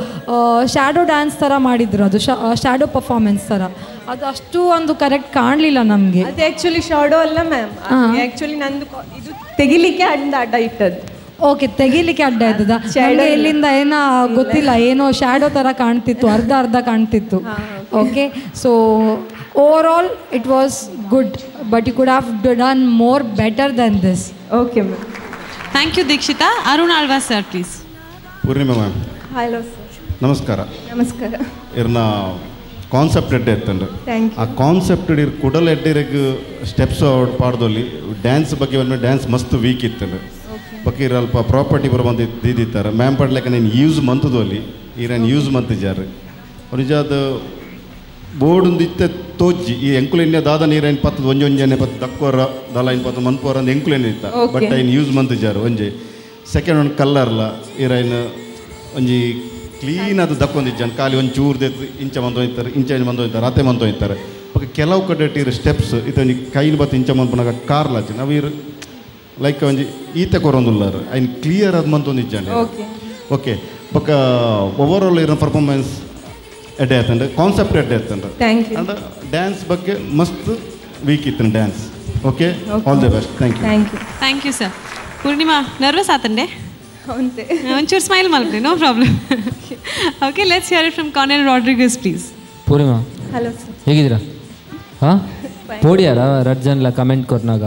ಶ್ಯಾಡೋ ಡ್ಯಾನ್ಸ್ ಥರ ಮಾಡಿದ್ರು, ಅದು ಶ್ಯಾಡೋ ಪರ್ಫಾರ್ಮೆನ್ಸ್ ಥರ. ಅದು ಅಷ್ಟು ಒಂದು ಕರೆಕ್ಟ್ ಕಾಣಲಿಲ್ಲ ನಮಗೆ. ಅದು ಆ್ಯಕ್ಚುಲಿ ಶಾಡೋ ಅಲ್ಲ ಮ್ಯಾಮ್, ಆ್ಯಕ್ಚುಲಿ ನಂದು ಇದು ತೆಗಿಲಿಕ್ಕೆ ಅಡ್ಡ ಅಡ್ಡ ಇಟ್ಟದ್ದು. ಓಕೆ, ತೆಗಿಲಿಕ್ಕೆ ಅಡ್ಡ ಇದ್ದದ. ನನಗೆ ಇಲ್ಲಿಂದ ಏನೋ ಗೊತ್ತಿಲ್ಲ, ಏನೋ ಶ್ಯಾಡೋ ಥರ ಕಾಣ್ತಿತ್ತು, ಅರ್ಧ ಅರ್ಧ ಕಾಣ್ತಿತ್ತು. Okay, so over all it was good, but you could have done more better than this. Okay ma'am, thank you Dikshita. Arun Alva sir please. Purnima ma'am, hello sir. ನಮಸ್ಕಾರ. ನಮಸ್ಕಾರ. ಇರ್ನ ಕಾನ್ಸೆಪ್ಟ್ ಎಡ್ಡೆ ಇತ್ತಂಡು, ಆ ಕಾನ್ಸೆಪ್ಟ್ ಇರ್ ಕುಡಲ್ ಎಡ್ಡಿರಗೆ ಸ್ಟೆಪ್ಸ್ ಪಾಡ್ದಲ್ಲಿ ಡ್ಯಾನ್ಸ್ ಬಗ್ಗೆ ಒಂದು ಡ್ಯಾನ್ಸ್ ಮಸ್ತ್ ವೀಕ್ ಇತ್ತಂಡು. ಬಕೀರ್ ಅಲ್ಪ ಪ್ರಾಪರ್ಟಿ ಬರೋ ಬಂದು ದಿದ್ದಿತ್ತಾರೆ ಮ್ಯಾಮ್ ಪಡ್ಲೆಕ್ಕ ನೀನು ಯೂಸ್ ಮಂತದಲ್ಲಿ ಈರೇನು ಯೂಸ್ ಮಂತಿದ್ದಾರೆ ನಿಜಾದ ಬೋರ್ಡ್ ಇತ್ತೆ ತೋಜಿ ಈ ಎಂಕುಲೆನ್ಯ ದಾದ ನೀರೇನು ಪತ್ತದ ಒಂಜಿ ಒಂಜನೆ ಪತ್ತು ದಕ್ಕೋರ ದಲ ಇನ್ ಪತ್ತು ಮನ್ಪೋರ ಅಂದ್ ಎಂಕುಲೆನ್ ಇತ್ತ. ಬಟ್ ಐನು ಯೂಸ್ ಮಂತಿದ್ದಾರೆ ಒಂಜಿ ಸೆಕೆಂಡ್ ಒಂದು ಕಲ್ಲರ್ಲ ಈರೇನು ಒಂಜಿ ಕ್ಲೀನ್ ಅದು ದಕ್ಕೊಂದಿದ್ದಾನೆ ಖಾಲಿ ಒಂದು ಚೂರ್ದೆತ್ತು ಇಂಚ ಮಂದೋಯ್ತಾರೆ, ಇಂಚ ಮಂದೋಯ್ತಾರೆ, ಅತ್ತೆ ಮಂದೋಯ್ತಾರೆ. ಬಟ್ ಕೆಲವು ಕಡೆ ಇರೋ ಸ್ಟೆಪ್ಸ್ ಇತ್ತೊಂಜಿ ಕೈನ ಬತ್ತು ಇಂಚ ಮಂದ್ಪನಾಗ ಕಾರ್ಲಾಚೆ ನಾವು ಇರು ಲೈಕ್ ಒಂಜಿ ಈತೆ ಕೊರೊಂದುಲ್ಲಾರು ಐನ್ ಕ್ಲಿಯರ್ ಅದು ಮಂತೊಂದಿದ್ದಾನೆ. ಓಕೆ, ಬೊಕ್ಕ ಓವರ್ ಆಲ್ ಇರೋ ಪರ್ಫಾರ್ಮೆನ್ಸ್ ಎಡ್ಡೆ ಆಯ್ತಂಡೆ, ಕಾನ್ಸೆಪ್ಟ್ ಎಡ್ಡೆ ಆಯ್ತಂಡೆ, ಅಂಡ್ ಡ್ಯಾನ್ಸ್ ಬಗ್ಗೆ ಮಸ್ತ್ ವೀಕ್ ಇತ್ತು dance. Okay, all the best. Thank you. Thank you thank you sir. Purnima, nervous ಆತಂಡೆ? ಅಂತೆ ಒಂಚೂರು ಸ್ಮೈಲ್ ಮಾಡ್ರಿ, no problem. Okay, let's hear it from Cornel Rodrigues please. Purnima, hello sir. ಹೇಗಿದ್ದೀರಾ? ಹಾಂ, ಪೋಡಿಯಾರ ರಡ್ಜನ್ಲ ಕಮೆಂಟ್ ಕೊರ್ನಾಗ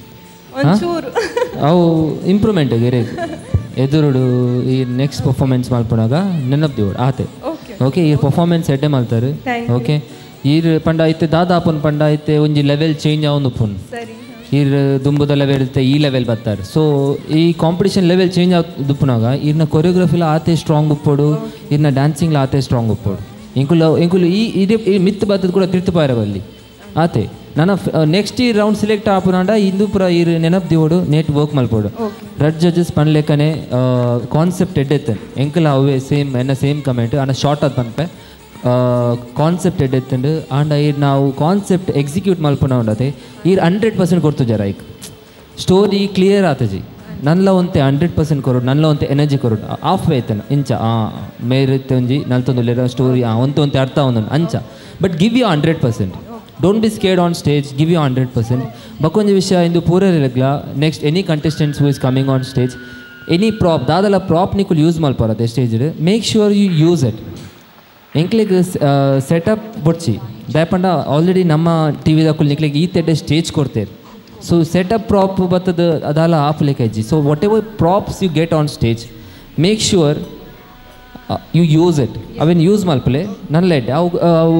ಒಂಚೂರು ಅವು ಇಂಪ್ರೂವ್ಮೆಂಟ್ ಗೆರೆ ಎದುರುಡು ಈ ನೆಕ್ಸ್ಟ್ ಪರ್ಫಾರ್ಮೆನ್ಸ್ ಮಾಡ್ಕೊಳಾಗ ನೆನಪ್ದಿವಡು ಆತೆ. ಓಕೆ, ಈ ಪರ್ಫಾರ್ಮೆನ್ಸ್ ಎಡ್ಡೆ ಮಾಡ್ತಾರೆ. ಓಕೆ, ಈರ್ ಪಂಡ ಐತೆ ದಾದಾಪನ್ ಪಂಡ ಐತೆ ಒಂಜಿ ಲೆವೆಲ್ ಚೇಂಜ್ ಆವೊಂದು ಪುನ್ ಈರ್ ದುಂಬುದ ಲೆವೆಲ್ ಇರುತ್ತೆ ಈ ಲೆವೆಲ್ ಬರ್ತಾರೆ. ಸೊ ಈ ಕಾಂಪಿಟೇಷನ್ ಲೆವೆಲ್ ಚೇಂಜ್ ಆದುಪ್ಪನಾಗ ಈರ್ನ ಕೊರಿಯೋಗ್ರಫಿಲ ಆತೆ ಸ್ಟ್ರಾಂಗ್ ಉಪ್ಪೋಡು, ಈರ್ನ ಡ್ಯಾನ್ಸಿಂಗ್ಲ ಆತೆ ಸ್ಟ್ರಾಂಗ್ ಉಪ್ಪೋಡು. ಇಂಕುಲ ಇಂಕುಲು ಈ ಇದೇ ಈ ಮಿತ್ ಬರ್ತದ ಕೂಡ ತಿರ್ತಪಾಯಿರವಲ್ಲಿ ಆತೆ. ನಾನು ನೆಕ್ಸ್ಟ್ ಈ ರೌಂಡ್ ಸೆಲೆಕ್ಟ್ ಆಪುನಾಂಡ ಇಂದು ಪುರ ಈ ನೆನಪು ದಿವೋಡು ನೇಟ್ ವರ್ಕ್ ಮಲ್ಪೋಡು. ರೆಡ್ ಜಡ್ಜಸ್ ಪನ್ಲೆಕ್ಕನೆ ಕಾನ್ಸೆಪ್ಟ್ ಎಡ್ಡೆತ್ತೆ ಎಂಕಲ ಅವೇ ಸೇಮ್ ಎನ್ನ ಸೇಮ್ ಕಮೆಂಟ್ ಅನ್ನ ಶಾರ್ಟ್ ಅದು ಪನ್ಪೆ ಕಾನ್ಸೆಪ್ಟ್ ಎಡ್ಡೆತ್ತಂಡು ಆಂಡ ಈ ನಾವು ಕಾನ್ಸೆಪ್ಟ್ ಎಕ್ಸಿಕ್ಯೂಟ್ ಮಲ್ಪನ ಉಂಡತೆ ಈ ಹಂಡ್ರೆಡ್ ಪರ್ಸೆಂಟ್ ಕೊಡ್ತು ಜರ ಈಗ ಸ್ಟೋರಿ ಕ್ಲಿಯರ್ ಆತಜಿ. ನನ್ಲ ಒಂತೆ ಹಂಡ್ರೆಡ್ ಪರ್ಸೆಂಟ್ ಕೊರೋಡು, ನನ್ಲ ಒಂತೆ ಎನರ್ಜಿ ಕೊರೋಡು ಆಫ್ ಆಯ್ತಾನ ಇಂಚ ಆ ಮೇರಿತ್ತೆ ಒಂಜಿ ನಲ್ತೊಂದು ಸ್ಟೋರಿ ಆ ಒಂತೆ ಒಂತೆ ಅರ್ಥ ಒಂದೊಂದು ಅಂಚ. But give you hundred percent, don't be scared on stage, give you hundred percent. ಬಕ್ಕೊಂಜಿ ವಿಷಯ ಇಂದು ಪೂರರಿರಗ್ಲ next any contestants who is coming on stage any prop ದಾದಲ ಪ್ರಾಪ್ ನಿಕುಲ್ ಯೂಸ್ ಮಲ್ಪರತ್ತೆ stage make sure you use it. ಎಂಕ್ಲಿಗೆ setup ಬೊಡ್ಚಿ ದಯಪಂಡ ಆಲ್ರೆಡಿ ನಮ್ಮ ಟಿ ವಿದಾಕುಲ್ ನಿಕ್ಲಿಗೆ ಈ ತೆಡ್ಡೆ ಸ್ಟೇಜ್ ಕೊಡ್ತೇವೆ ಸೊ ಸೆಟಪ್ ಪ್ರಾಪ್ ಬರ್ತದ ಅದಲ್ಲ ಹಾಫ್ ಲೆಕ್ಕಜ್ಜಿ. So whatever props you get on stage make sure you use it. ಅವೇನು ಯೂಸ್ ಮಲ್ಪಲೆ ನನ್ಲೆಡ್ ಅವು ಅವು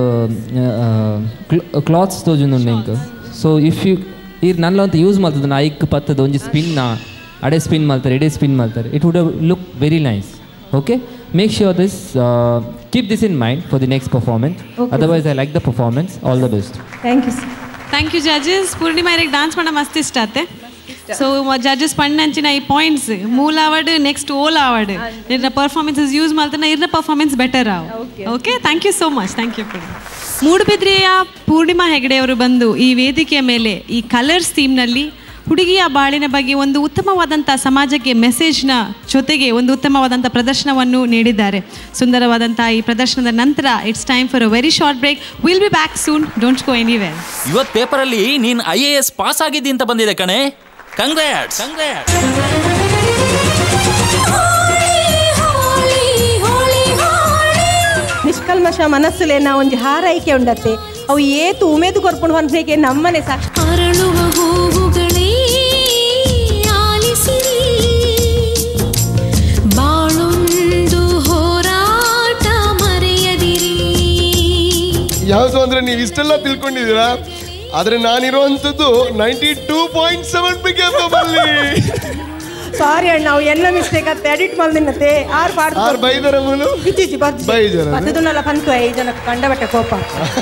ಕ್ಲಾತ್ಸ್ ತೋಜುಂಡು ಇಂಕ್. ಸೊ ಇಫ್ ಯು ಈಗ ನಲ್ಲ ಅಂತ ಯೂಸ್ ಮಾಡ್ತದೆ ನಾ ಐಕ್ ಪತ್ತದ ಒಂಜಿ ಸ್ಪಿನ್ ಅಡೆ ಸ್ಪಿನ್ ಮಾಡ್ತಾರೆ ಎಡೆ ಸ್ಪಿನ್ ಮಾಡ್ತಾರೆ it would look very nice. Okay make sure this keep this in mind for the next performance. Otherwise I like the performance. All the best. Thank you thank you judges. Purnima ಇರಿಗೆ dance ಮಾಡ ಮಸ್ತ್ ಇಷ್ಟ ಆತೆ. So judges ಪಣ್ಣಂಚಿನ ಈ points ಮೂಲ award next ಓಲ್ award ಇರ್ನ performances use ಮಾಡ್ತಾನೆ ಇರ್ನ ಪರ್ಫಾರ್ಮೆನ್ಸ್ ಬೆಟರ್ ಆವ್. Okay thank you so much. Thank you. ಮೂಡುಬಿದ್ರೆಯ ಪೂರ್ಣಿಮಾ ಹೆಗಡೆ ಅವರು ಬಂದು ಈ ವೇದಿಕೆಯ ಮೇಲೆ ಈ ಕಲರ್ಸ್ ಥೀಮ್ನಲ್ಲಿ ಹುಡುಗಿಯ ಬಾಳಿನ ಬಗ್ಗೆ ಒಂದು ಉತ್ತಮವಾದಂಥ ಸಮಾಜಕ್ಕೆ ಮೆಸೇಜ್ನ ಜೊತೆಗೆ ಒಂದು ಉತ್ತಮವಾದಂಥ ಪ್ರದರ್ಶನವನ್ನು ನೀಡಿದ್ದಾರೆ. ಸುಂದರವಾದಂಥ ಈ ಪ್ರದರ್ಶನದ ನಂತರ it's time for a very short break. Will be back soon. Don't go anywhere. ಇವತ್ತು ಪೇಪರಲ್ಲಿ ನೀನು ಐ ಎ ಎಸ್ ಪಾಸ್ ಆಗಿದ್ದಿ ಅಂತ ಬಂದಿದೆ ಕಣೆ. ಕಂಗ್ರಾಟ್ಸ್. ಕಂಗ್ರಾಟ್ಸ್. ನಿಷ್ಕಲ್ಮಶ ಮನಸ್ಸುಲೇನ ಒಂಜಿ ಹಾರೈಕೆ ಉಂಡತ್ತೆ ಅವು ಏತು ಉಮೇದು ಕೊರ್ಪುಂಡು ಹೊನ್ಸೇಕೆ ನಮ್ಮನೆ ಸಾಕ್ಷಿ. ಅರಳುವ ಹೂವುಗಳೇ ಆಲಿಸಿರಿ ಬಾಳೊಂದು ಹೋರಾಟ ಮರೆಯದಿರಿ. ಯಾವುದು ಅಂದ್ರೆ ನೀವು ಇಷ್ಟೆಲ್ಲ ತಿಳ್ಕೊಂಡಿದ್ದೀರಾ, ಆದ್ರೆ ನಾನಿರುವಂಥದ್ದು ನೈಂಟಿ ಟೂ ಪಾಯಿಂಟ್ ಸೆವೆನ್ ಪಿಕಲ್ಲಿ. ಸಾರಿ ಅಣ್ಣ ನಾವು ಎಲ್ಲ ಮಿಸ್ಟೇಕ್ ಅಂತ ಎಡಿಟ್ ಮಾಡ್ದಿನತ್ತೆ ಆರು ಪಾಡ್ ಆರು ಬೈದರ ಮೂಲು ಇತ್ತೀಚಿ ಬರ್ದು ಬೈದರ ಪತ್ತದನ್ನೆಲ್ಲ ಪಂತು ಐದು ಜನಕ್ಕೆ ಕಂಡಬಟ್ಟೆ ಕೋಪ.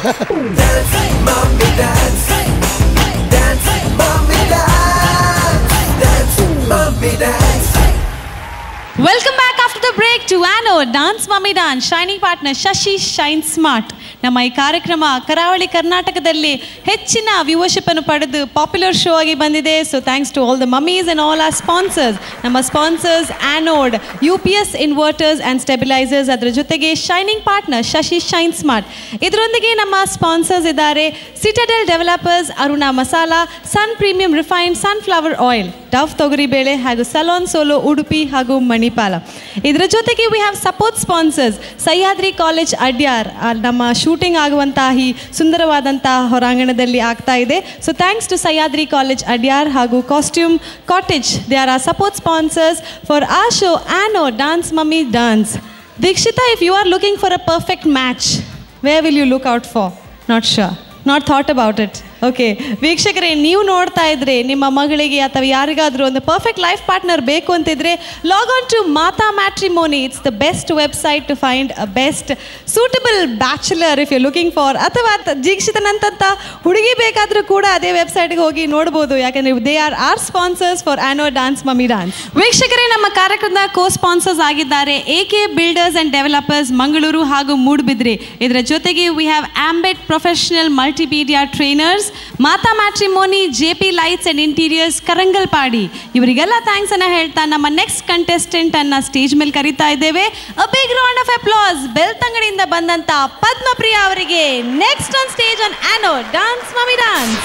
Welcome back after the break to Anode Dance Mummy Dance Shining partner Shashi Shine Smart. ನಮ್ಮ ಈ ಕಾರ್ಯಕ್ರಮ ಕರಾವಳಿ ಕರ್ನಾಟಕದಲ್ಲಿ ಹೆಚ್ಚಿನ ವ್ಯೂವರ್ಶಿಪ್ ಅನ್ನು ಪಡೆದು ಪಾಪ್ಯುಲರ್ ಶೋ ಆಗಿ ಬಂದಿದೆ. So thanks to all the mummies and all our sponsors. ನಮ್ಮ sponsors Anode, U P S inverters and stabilisers, ಅದರ ಜೊತೆಗೆ shining partner Shashi shine smart. ಇದರೊಂದಿಗೆ ನಮ್ಮ ಸ್ಪಾನ್ಸರ್ಸ್ ಇದ್ದಾರೆ Citadel developers, Aruna masala, sun premium refined sunflower oil, Dove ತೊಗರಿಬೇಳೆ ಹಾಗೂ salon solo Udupi ಹಾಗೂ ಮಣಿಪಾಲ. ಇದರ ಜೊತೆಗೆ we have support sponsors Sahyadri college Adyar. ನಮ್ಮ ಶೂಟಿಂಗ್ ಆಗುವಂತಹ ಈ ಸುಂದರವಾದಂತಹ ಹೊರಾಂಗಣದಲ್ಲಿ ಆಗ್ತಾ ಇದೆ. So thanks to Sahyadri college Adyar ಹಾಗೂ costume cottage. They are our support sponsors for our show Anode Dance Mummy Dance. Dikshita, if you are looking for a perfect match, where will you look out for? Not sure. Not thought about it. Okay ವೀಕ್ಷಕರೇ, ನೀವು ನೋಡ್ತಾ ಇದ್ರೆ ನಿಮ್ಮ ಮಗಳಿಗೆ ಅಥವಾ ಯಾರಿಗಾದರೂ ಒಂದು perfect life partner ಬೇಕು ಅಂತಿದ್ರೆ log on to Mata matrimony. It's the best website to find a best suitable bachelor if you looking for. ಅಥವಾ ದೀಕ್ಷಿತನಂತ ಹುಡುಗಿ ಬೇಕಾದರೂ ಕೂಡ ಅದೇ ವೆಬ್ಸೈಟ್ಗೆ ಹೋಗಿ ನೋಡ್ಬೋದು, ಯಾಕಂದರೆ they are our sponsors for Anode Dance Mummy Dance. ವೀಕ್ಷಕರೇ, ನಮ್ಮ ಕಾರ್ಯಕ್ರಮದ ಕೋ ಸ್ಪಾನ್ಸರ್ಸ್ ಆಗಿದ್ದಾರೆ A K builders and developers Mangaluru ಹಾಗೂ ಮೂಡುಬಿದ್ರೆ. ಇದರ ಜೊತೆಗೆ ವಿ ಹ್ಯಾವ್ ಆಂಬೆಟ್ professional multimedia trainers, Mata matrimony, J P lights and interiors Karangalpady. ಇವರಿಗೆಲ್ಲ ಥ್ಯಾಂಕ್ಸ್ ಅನ್ನ ಹೇಳ್ತಾ ನಮ್ಮ ನೆಕ್ಸ್ಟ್ ಕಂಟೆಸ್ಟೆಂಟ್ ಅನ್ನ ಸ್ಟೇಜ್ ಮೇಲೆ ಕರೀತಾ ಇದ್ದೇವೆ. A big round of applause ಬೆಳ್ತಂಗಡಿಯಿಂದ ಬಂದಂತ ಪದ್ಮಪ್ರಿಯ ಅವರಿಗೆ next on stage on Anode Dance Mummy Dance.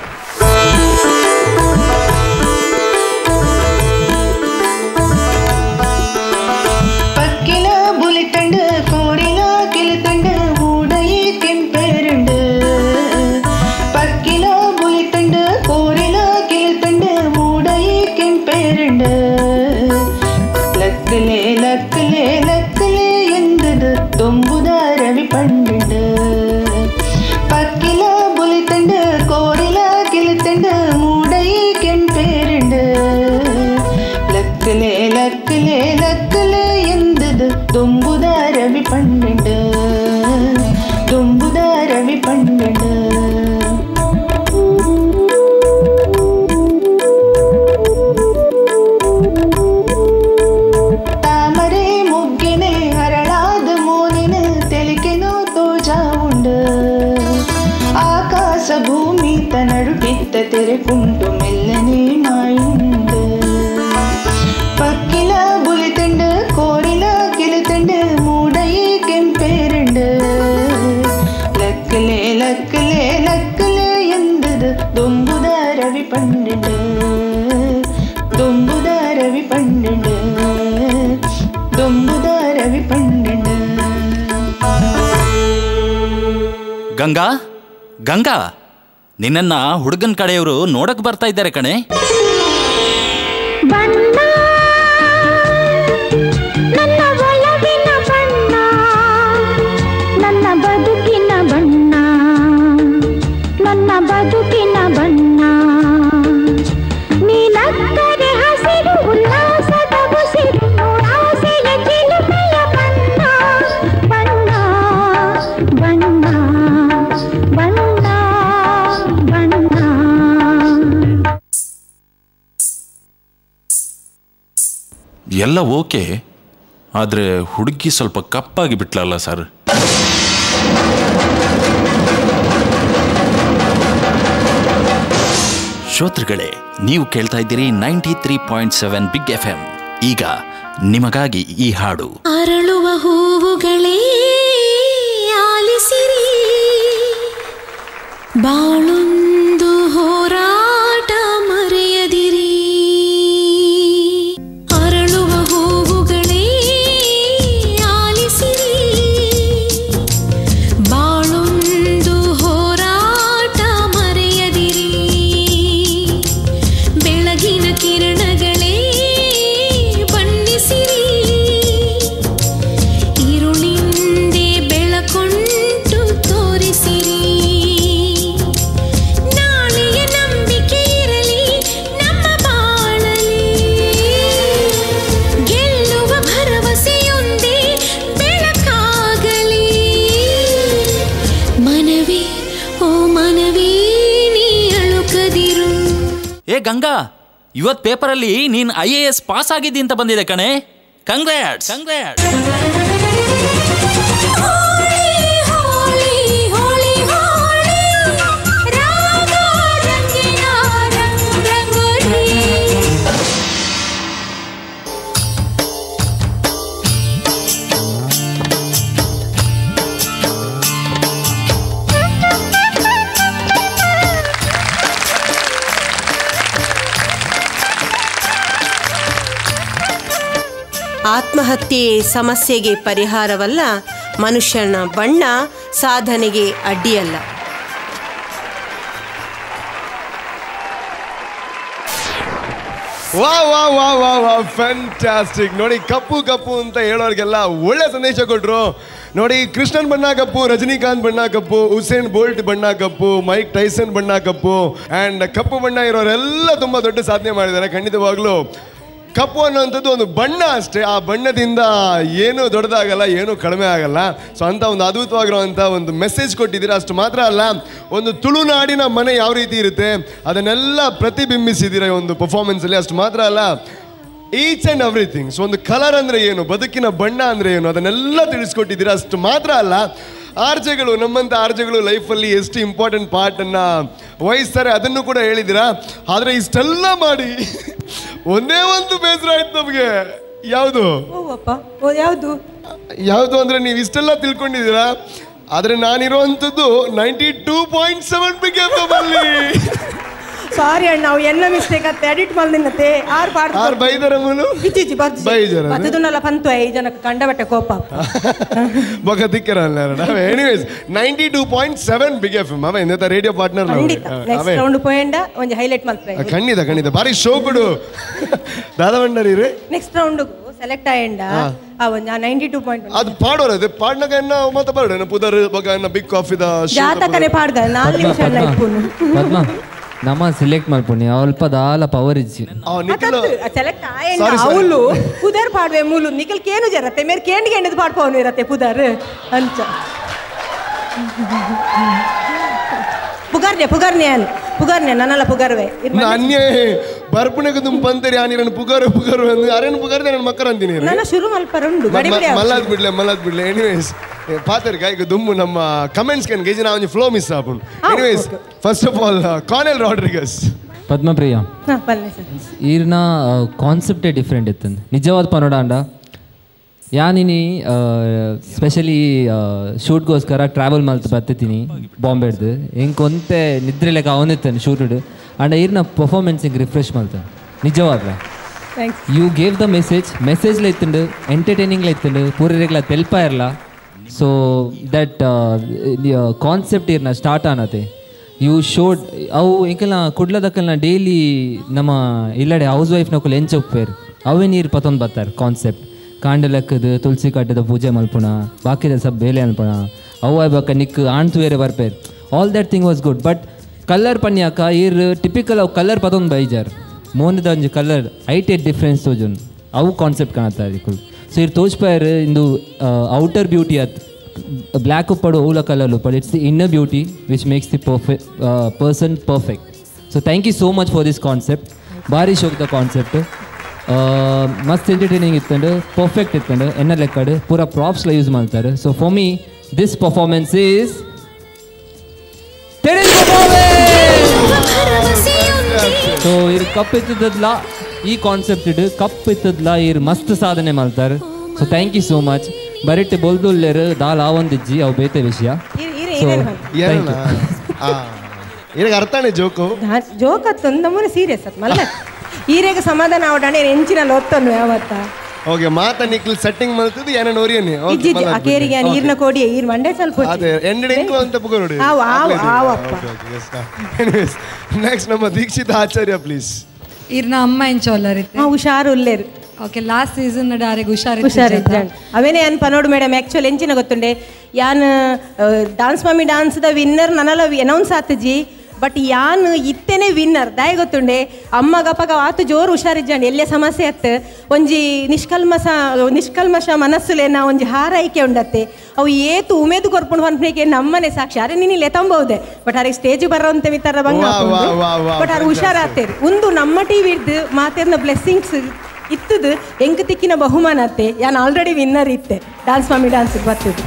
ಪಕ್ಕಿಲ ಬುಲಿತಂಡ ಕೋರಿಲ ಕಿಲತಂಡ ಮೂಡಯಿ ಕೆಂಪೇರಂಡ. ಪಕ್ಕಿಲ ಬುಲಿತಂಡ ಕೋರಿಲ ಕಿಲತಂಡ ಮೂಡಯಿ ಕೆಂಪೇರಂಡ. ಲಕ್ಕಲೆ ಲಕ್ಕಲೆ ಲಕ್ಕಲೆ ಎಂದದು ದೊಂಬುದ ರವಿ ಪಂಡ. ಪಕ್ಕಿಲ ಬುಲಿತಂಡ ಕೋರಿಲ ಕಿಲತಂಡ ಮೂಡಯಿ ಕೆಂಪೇರಂಡ. ಲಕ್ಕಲೆ ಲಕ್ಕಲೆ ಲಕ್ಕಲೆ ಎಂದದು ದೊಂಬುದ ರವಿ ಪಂಡ. ದೊಂಬುದ ರವಿ ಪಂಡ. ತಾಮರೆ ಮುಗ್ಗಿನೆ ಹರಳಾದ ಮೋನಿನ ತೆಲಿಕೆನೋ ತೋಜಾ ಉಂಡ. ಆಕಾಶ ಭೂಮಿ ತನಡು ಬಿತ್ತ ತೆರೆ ಕುಂಟು ಮೆಲ್ಲನೆ ಮಾಯುಂಡ. ಪಕ್ಕಿಲ ಬುಲಿತಂಡ ಕೋರಿಲ ಕಿಲತಂಡ ಮೂಡಯಿ ಕೆಂಪೇರಂಡ. ಲಕ್ಕಲೆ ಲಕ್ಕಲೆ ಲಕ್ಕಲೆ ಎಂದದು ದೊಂಬುದ ರವಿ ಪಂಡ. ದೊಂಬುದ ರವಿ ಪಂಡ. ದೊಂಬುದ ರವಿ ಪಂಡ. ಗಂಗಾ ಗಂಗಾ ನಿನ್ನನ್ನ ಹುಡುಗನ ಕಡೆಯವರು ನೋಡಕ್ ಬರ್ತಾ ಇದ್ದಾರೆ ಕಣೆ. ಬಣ್ಣ ನನ್ನ ಒಲವಿನ ಬಣ್ಣ, ನನ್ನ ಬದುಕಿನ ಬಣ್ಣ, ನನ್ನ ಬದುಕಿನ ಬಣ್ಣ. ನೀನಕ್ಕರೆ ಹಸಿರು ಉಲ್ಲಾಸದ ಉಸಿರು, ನೂರಾಸೆಯ ಚಿಲುಮೆಯ ಬಣ್ಣ, ಬಣ್ಣ ಬಣ್ಣ ಬಣ್ಣ ಬಣ್ಣ. ಎಲ್ಲ ಓಕೆ, ಆದರೆ ಹುಡುಗಿ ಸ್ವಲ್ಪ ಕಪ್ಪಾಗಿ ಬಿಟ್ಲಲ್ಲ ಸರ್. ಶ್ರೋತೃಗಳೇ, ನೀವು ಕೇಳ್ತಾ ಇದ್ದೀರಿ ninety three point seven big F M. ಈಗ ನಿಮಗಾಗಿ ಈ ಹಾಡು. ಅರಳುವ ಹೂವುಗಳೇ ಆಲಿಸಿರಿ, ಬಾಳೊಂದು ಹೋರಾಟ ಮರೆಯದಿರಿ. ಅರಳುವ ಹೂವುಗಳೇ ಆಲಿಸಿರಿ, ಬಾಳೊಂದು ಹೋರಾಟ ಮರೆಯದಿರಿ. ಬೆಳಗಿನ ಕಿರಣಗಳೇ ಬಣ್ಣಿಸಿರಿ, ഇരുളിಂದೆ ಬೆಳಕೊಂಟು ತೋರಿಸಿರಿ. ನಾಳೆಯ ನಂಬಿಕೆ ಇರಲಿ ನಮ್ಮ ಬಾಳಲಿ, ಗೆಲ್ಲುವ ಭರವಸೆಯೊಂದೇ ಬೆಳಕಾಗಲಿ. ಮನವಿ ಓ ಮನವಿ ನೀ ಅಳುಕದಿರು. ಏ ಗಂಗಾ, ಇವತ್ ಪೇಪರಲ್ಲಿ ನೀನ್ ಐ ಎ ಎಸ್ ಪಾಸ್ ಆಗಿದ್ದಿ ಅಂತ ಬಂದಿದೆ ಕಣೆ. Congrats congrats. ಆತ್ಮಹತ್ಯೆ ಸಮಸ್ಯೆಗೆ ಪರಿಹಾರವಲ್ಲ, ಮನುಷ್ಯನ ಬಣ್ಣ ಸಾಧನೆಗೆ ಅಡ್ಡಿಯಲ್ಲ. ವಾ ವಾ ವಾ ವಾ ವಾ ಫ್ಯಾಂಟಾಸ್ಟಿಕ್. ನೋಡಿ, ಕಪ್ಪು ಕಪ್ಪು ಅಂತ ಹೇಳೋರಿಗೆಲ್ಲ ಒಳ್ಳೆ ಸಂದೇಶ ಕೊಟ್ಟರು. ನೋಡಿ, ಕೃಷ್ಣನ್ ಬಣ್ಣ ಕಪ್ಪು, ರಜನಿಕಾಂತ್ ಬಣ್ಣ ಕಪ್ಪು, ಉಸೇನ್ ಬೋಲ್ಟ್ ಬಣ್ಣ ಕಪ್ಪು, ಮೈಕ್ ಟೈಸನ್ ಬಣ್ಣ ಕಪ್ಪು, ಆ್ಯಂಡ್ ಕಪ್ಪು ಬಣ್ಣ ಇರೋರೆಲ್ಲ ತುಂಬ ದೊಡ್ಡ ಸಾಧನೆ ಮಾಡಿದ್ದಾರೆ. ಖಂಡಿತವಾಗ್ಲೂ ಕಪ್ಪು ಅನ್ನೋಂಥದ್ದು ಒಂದು ಬಣ್ಣ ಅಷ್ಟೇ. ಆ ಬಣ್ಣದಿಂದ ಏನೂ ದೊಡ್ಡದಾಗಲ್ಲ, ಏನೂ ಕಡಿಮೆ ಆಗಲ್ಲ. ಸೊ ಅಂಥ ಒಂದು ಅದ್ಭುತವಾಗಿರುವಂಥ ಒಂದು ಮೆಸೇಜ್ ಕೊಟ್ಟಿದ್ದೀರಾ. ಅಷ್ಟು ಮಾತ್ರ ಅಲ್ಲ, ಒಂದು ತುಳುನಾಡಿನ ಮನೆ ಯಾವ ರೀತಿ ಇರುತ್ತೆ ಅದನ್ನೆಲ್ಲ ಪ್ರತಿಬಿಂಬಿಸಿದ್ದೀರಾ ಈ ಒಂದು ಪರ್ಫಾರ್ಮೆನ್ಸಲ್ಲಿ. ಅಷ್ಟು ಮಾತ್ರ ಅಲ್ಲ, ಈಚ್ ಆ್ಯಂಡ್ ಎವ್ರಿಥಿಂಗ್. ಸೊ ಒಂದು ಕಲರ್ ಅಂದರೆ ಏನು, ಬದುಕಿನ ಬಣ್ಣ ಅಂದರೆ ಏನು, ಅದನ್ನೆಲ್ಲ ತಿಳಿಸ್ಕೊಟ್ಟಿದ್ದೀರಾ. ಅಷ್ಟು ಮಾತ್ರ ಅಲ್ಲ, ಆರ್ಜೆಗಳು, ನಮ್ಮಂಥ ಆರ್ಜೆಗಳು ಲೈಫಲ್ಲಿ ಎಷ್ಟು ಇಂಪಾರ್ಟೆಂಟ್ ಪಾರ್ಟನ್ನು ವಹಿಸ್ತಾರೆ ಅದನ್ನು ಕೂಡ ಹೇಳಿದ್ದೀರಾ. ಆದರೆ ಇಷ್ಟೆಲ್ಲ ಮಾಡಿ ಒಂದೇ ಒಂದು ಬೇಸರ ಆಯ್ತು ನಮಗೆ. ಯಾವುದು ಯಾವುದು ಯಾವುದು ಅಂದರೆ ನೀವು ಇಷ್ಟೆಲ್ಲ ತಿಳ್ಕೊಂಡಿದ್ದೀರಾ, ಆದರೆ ನಾನಿರುವಂಥದ್ದು ninety two point seven big F M ಅಲ್ಲಿ. ಸಾರಿ ಅಣ್ಣ, ನಾವು ಎಲ್ಲ ಮಿಸ್ಟೇಕ್ ಆಗುತ್ತೆ, ಎಡಿಟ್ ಮಾಡಿನತ್ತೆ. ಆರು ಪಾಡ್ ಆರು ಬೈದರ ಮೂಲು ಇತ್ತೀಚಿ ಬರ್ಜಿ ಬೈಜರ ಮತ್ತದನ್ನೆಲ್ಲ ಪಂತು ಐದು ಜನಕ್ಕೆ ಕಂಡಬಟ್ಟೆ ಕೋಪ ಬೊಕ ತಿಕ್ಕರಲ್ಲ. Anyways ninety two point seven big F M ಅವ ಎಂತ ರೇಡಿಯೋ ಪಾರ್ಟ್ನರ್. ನೆಕ್ಸ್ಟ್ ರೌಂಡ್ ಪೋಯಂಡ ಒಂದು ಹೈಲೈಟ್ ಮಾಡ್ತಾರೆ. ಖಂಡಿತ ಖಂಡಿತ ಬಾರಿ ಶೋ ಕೊಡು ದಾದವಂಡರಿ ರೀ. ನೆಕ್ಸ್ಟ್ ರೌಂಡ್ ಸೆಲೆಕ್ಟ್ ಆಯಂಡ ಆ ಒಂದು ನೈಂಟಿ ಟೂ ಪಾಯಿಂಟ್ ಅದು ಪಾಡೋರು ಅದು ಪಾಡ್ನಾಗ ಎನ್ನ ಮತ್ತೆ ಪಾಡೋಣ ಪುದರ್ ಬಗ ಎನ್ನ ಬಿಗ್ ಕಾಫಿದ ಜಾತಕನೇ ಪಾಡ್ದ ನಾಲ್ಕು ನಿಮಿಷ ಎಲ್ಲ ಇಟ್ಕೊಂಡು ಪದ್ಮ ನಮ್ಮ ಸೆಲೆಕ್ಟ್ ಮಾಡ್ಪುಣಿ ಅಲ್ಪ ದಾಲ ಪವರ್ ಇಜ್ಜಿ ಸೆಲೆಕ್ಟ್ ಆಯಂಡ ಅವಳು ಪುದರ್ ಪಾಡ್ವೆ ಮೂಲು ನಿಖಲ್ ಕೇನು ಜರತ್ತೆ ಮೇರೆ ಕೇಂಡಿಗೆ ಎಣ್ಣದು ಪಾಡ್ಪವನು ಇರತ್ತೆ ಪುದರ್ ಅಂಚ ಪುಗಾರ್ನೆ ಪುಗಾರ್ನೆ ಅನ್ ಪುಗಾರ್ನೆ ನನ್ನಲ್ಲ ಪುಗಾರ್ವೆ ಅನ್ಯ ಬರ್ಪುಣೆಗೆ ತುಂಬ ಬಂತರಿ ಆನಿರನ್ ಪುಗಾರು ಪುಗಾರು ಅಂದ್ರೆ ಅರೇನು ಪುಗಾರ್ದೆ ನನ್ನ ಮಕ್ಕಳು ಅಂತೀನಿ ನನ್ನ ಶುರು ಮಲ್ಪರಂಡು ಮಲ್ಲಾದ್ ಬಿಡ್ಲೆ ಮಲ್ಲಾದ್ ಬಿಡ್ಲೆ. ಎನಿವೇಸ್ ಪಾತರ್ ಗಾಯಕ ದುಮ್ಮು ನಮ್ಮ ಕಮೆಂಟ್ಸ್ ಕನ್ ಗೇಜಿನ ಅವನಿ ಫ್ಲೋ ಮಿಸ್ ಆಪುಂಡು. Anyways first of all Cornel Rodrigues Padmapriya ಈರ್ನ ಕಾನ್ಸೆಪ್ಟೇ ಡಿಫ್ರೆಂಟ್ ಇತ್ತು ನಿಜವಾದ ಪನ್ನಡ ಅಂಡ ಯಾನಿನಿ ಸ್ಪೆಷಲಿ ಶೂಟ್ಗೋಸ್ಕರ ಟ್ರಾವೆಲ್ ಮಲ್ತು ಬರ್ತಿದ್ದೀನಿ ಬಾಂಬೆಡ್ದು ಹೆಂಗೆ ಕೊಂತೆ ನಿದ್ರೆ ಲೆಕ್ಕ ಅವನಿತ್ತೇನೆ ಶೂಟುಡು ಅಂಡ್ ಈರ್ನ ಪರ್ಫಾರ್ಮೆನ್ಸಿಗೆ ರಿಫ್ರೆಶ್ ಮಾಡ್ತಾನೆ ನಿಜವಾಗ್ಲ. ಯು ಗೇವ್ ದ ಮೆಸೇಜ್ ಮೆಸೇಜ್ಲ ಇತ್ತುಂಡು ಎಂಟರ್ಟೈನಿಂಗ್ಲ ಇತ್ತುಂಡು ಪೂರರೆಗ್ಲ ತೆಲ್ಪ ಇರಲ್ಲ. ಸೊ ದಟ್ ಕಾನ್ಸೆಪ್ಟ್ ಈರ್ನ ಸ್ಟಾರ್ಟ್ ಆನತೆ ಯು ಶೋಡ್ ಅವು ಎಂಕಲ್ನ ಕುಡ್ಲದಕ್ಕಲ್ನ ಡೈಲಿ ನಮ್ಮ ಇಲ್ಲಡೆ ಹೌಸ್ ವೈಫ್ನಕ್ಕಲು ಎಂಚ ಉಪ್ಪೇರು ಅವೇ ನೀರು ಪತ್ತೊಂದು ಬರ್ತಾರೆ ಕಾನ್ಸೆಪ್ಟ್ ಕಾಂಡಲಕ್ಕದು ತುಳಸಿ ಕಟ್ಟದ ಪೂಜೆ ಮಲ್ಪುಣ ಬಾಕಿದ ಸಬ್ ಬೇಲೆ ಅನ್ಪುಣ ಅವು ಬಕ್ಕ ನಿಕ್ ಆಣ್ತು ಬೇರೆ ಬರ್ಪೇರು all that thing was good but colour ಪನ್ಯಾಕ ಇರ್ ಟಿಪಿಕಲ್ ಅವು ಕಲರ್ ಪತ್ತೊಂದು ಬೈಜಾರ್ ಮೋನದ ಒಂಜಿ ಕಲರ್ ಐಟ್ ಏಟ್ ಡಿಫ್ರೆನ್ಸ್ ತೋಜುನ್ ಅವು ಕಾನ್ಸೆಪ್ಟ್ ಕಾಣತ್ತಾರೆ ಕುಲ್ ಸೊ ಇರ್ ತೋಜ್ಪಾಯರ್ ಇಂದು ಔಟರ್ ಬ್ಯೂಟಿ ಅತ್ ಬ್ಲ್ಯಾಕ್ ಉಪ್ಪಡು ಓಲ ಕಲರ್ಲು but it's the inner beauty which makes the perfect person perfect so thank you so much for this concept ಭಾರಿ ಶೋಕ್ ದ ಕಾನ್ಸೆಪ್ಟ್ ಮಸ್ತ್ ಎಂಟರ್ಟೈನಿಂಗ್ ಇತ್ತಂಡು ಪರ್ಫೆಕ್ಟ್ ಇತ್ತಂಡು ಎನ್ನ ಲೆಕ್ಕಡು ಪೂರ ಪ್ರಾಪ್ಸ್ಲ ಯೂಸ್ ಮಾಡ್ತಾರೆ so for me this performance is so ಇರ್ ಕಪ್ ಇತ್ತದಲ್ಲ ಈ ಕಾನ್ಸೆಪ್ಟ್ ಇಡು ಕಪ್ ಇತ್ತದಲ್ಲ ಇರ್ ಮಸ್ತ್ ಸಾಧನೆ ಮಾಡ್ತಾರೆ so thank you so much ಬರಿಟ್ ಬೊಲ್ದುಲ್ಲೇರು ದಾಲ್ ಆ ಒಂದಿಜ್ಜಿ ಅವು ಬೇತೆ ವಿಷಯ ಅರ್ಥನೇ ಜೋಕು ಜೋಕ್ ಅತ್ತೊಂದು ನಮ್ಮನೆ ಸೀರಿಯಸ್ ಅತ್ ಮಲ್ಲ ಈರೆಗೆ ಸಮಾಧಾನ ಅವಡಣೆ ಎಂಚಿನ ಲೊತ್ತನ್ನು ಯಾವತ್ತ ಓಕೆ ಮಾತ ನಿಕ್ಲ್ ಸೆಟ್ಟಿಂಗ್ ಮಾಡ್ತದ್ದು ಏನ ನೋರಿಯನಿ ಇಜ್ಜಿ ಅಕೇರಿಗೆ ನೀರ್ನ ಕೋಡಿ ಈರ್ ಮಂಡೆ ಸ್ವಲ್ಪ ಅದೇ ಎಂಡಿಂಗ್ ಅಂತ ಪುಗ ನೋಡಿ ಆವ ಆವ ಆವಪ್ಪ ನೆಕ್ಸ್ಟ್ ನಮ್ಮ ದೀಕ್ಷಿತ ಆಚಾರ್ಯ ಪ್ಲೀಸ್ ಇರ್ನ ಅಮ್ಮ ಎಂಚೋಲ್ಲರಿತ್ತೆ ಹುಷಾರು ಉಲ್ಲೇರು ಓಕೆ ಲಾಸ್ಟ್ ಸೀಸನ್ ಡಾರಿಗೆ ಹುಷಾರಿ ಹುಷಾರಿದ್ದಾನೆ ಅವೇನೇ ಅನ್ ಪನೋಡು ಮೇಡಮ್ ಆ್ಯಕ್ಚುಲಿ ಎಂಚಿನ ಗೊತ್ತುಂಡೆ ಯಾನ್ ಡಾನ್ಸ್ ಮಮ್ಮಿ ಡಾನ್ಸ್ದ ವಿನ್ನರ್ ನನಲ ಅನೌನ್ಸ್ ಆತಜಿ ಬಟ್ ಯಾನ್ ಇತ್ತೇನೆ ವಿನ್ನರ್ ದಾಯ ಗೊತ್ತುಂಡೆ ಅಮ್ಮ ಗಪಗ ಆತು ಜೋರು ಹುಷಾರಿದ್ದಾನೆ ಎಲ್ಲೇ ಸಮಸ್ಯೆ ಅತ್ತ ಒಂಜಿ ನಿಷ್ಕಲ್ಮಸ ನಿಷ್ಕಲ್ಮಶ ಮನಸ್ಸುಲೇನ ಒಂಜಿ ಹಾರೈಕೆ ಉಂಡತ್ತೆ ಅವು ಏತು ಉಮೇದು ಕೊರ್ಪುಂಡು ಹೊನ್ಪನೆಗೆ ನಮ್ಮನೆ ಸಾಕ್ಷಿ ಅರೆ ನೀನು ಲೆತಂಬಹುದು ಬಟ್ ಅವ್ರಿಗೆ ಸ್ಟೇಜ್ ಬರೋಂತ ವಿತರ ಬಂಗ ಬಟ್ ಅವ್ರು ಹುಷಾರಾಗ್ತೇರಿ ಒಂದು ನಮ್ಮ ಟಿವಿ ಇಡ್ದು ಮಾತೇರ್ನ ಬ್ಲೆಸ್ಸಿಂಗ್ಸ್ ಇತ್ತದು ಎಂಕ್ ತಿಕ್ಕಿನ ಬಹುಮಾನ ಅತ್ತೆ ಯಾನ್ ಆಲ್ರೆಡಿ ವಿನ್ನರ್ ಇತ್ತೆ ಡಾನ್ಸ್ ಮಮ್ಮಿ ಡಾನ್ಸ್ ಬರ್ತದೆ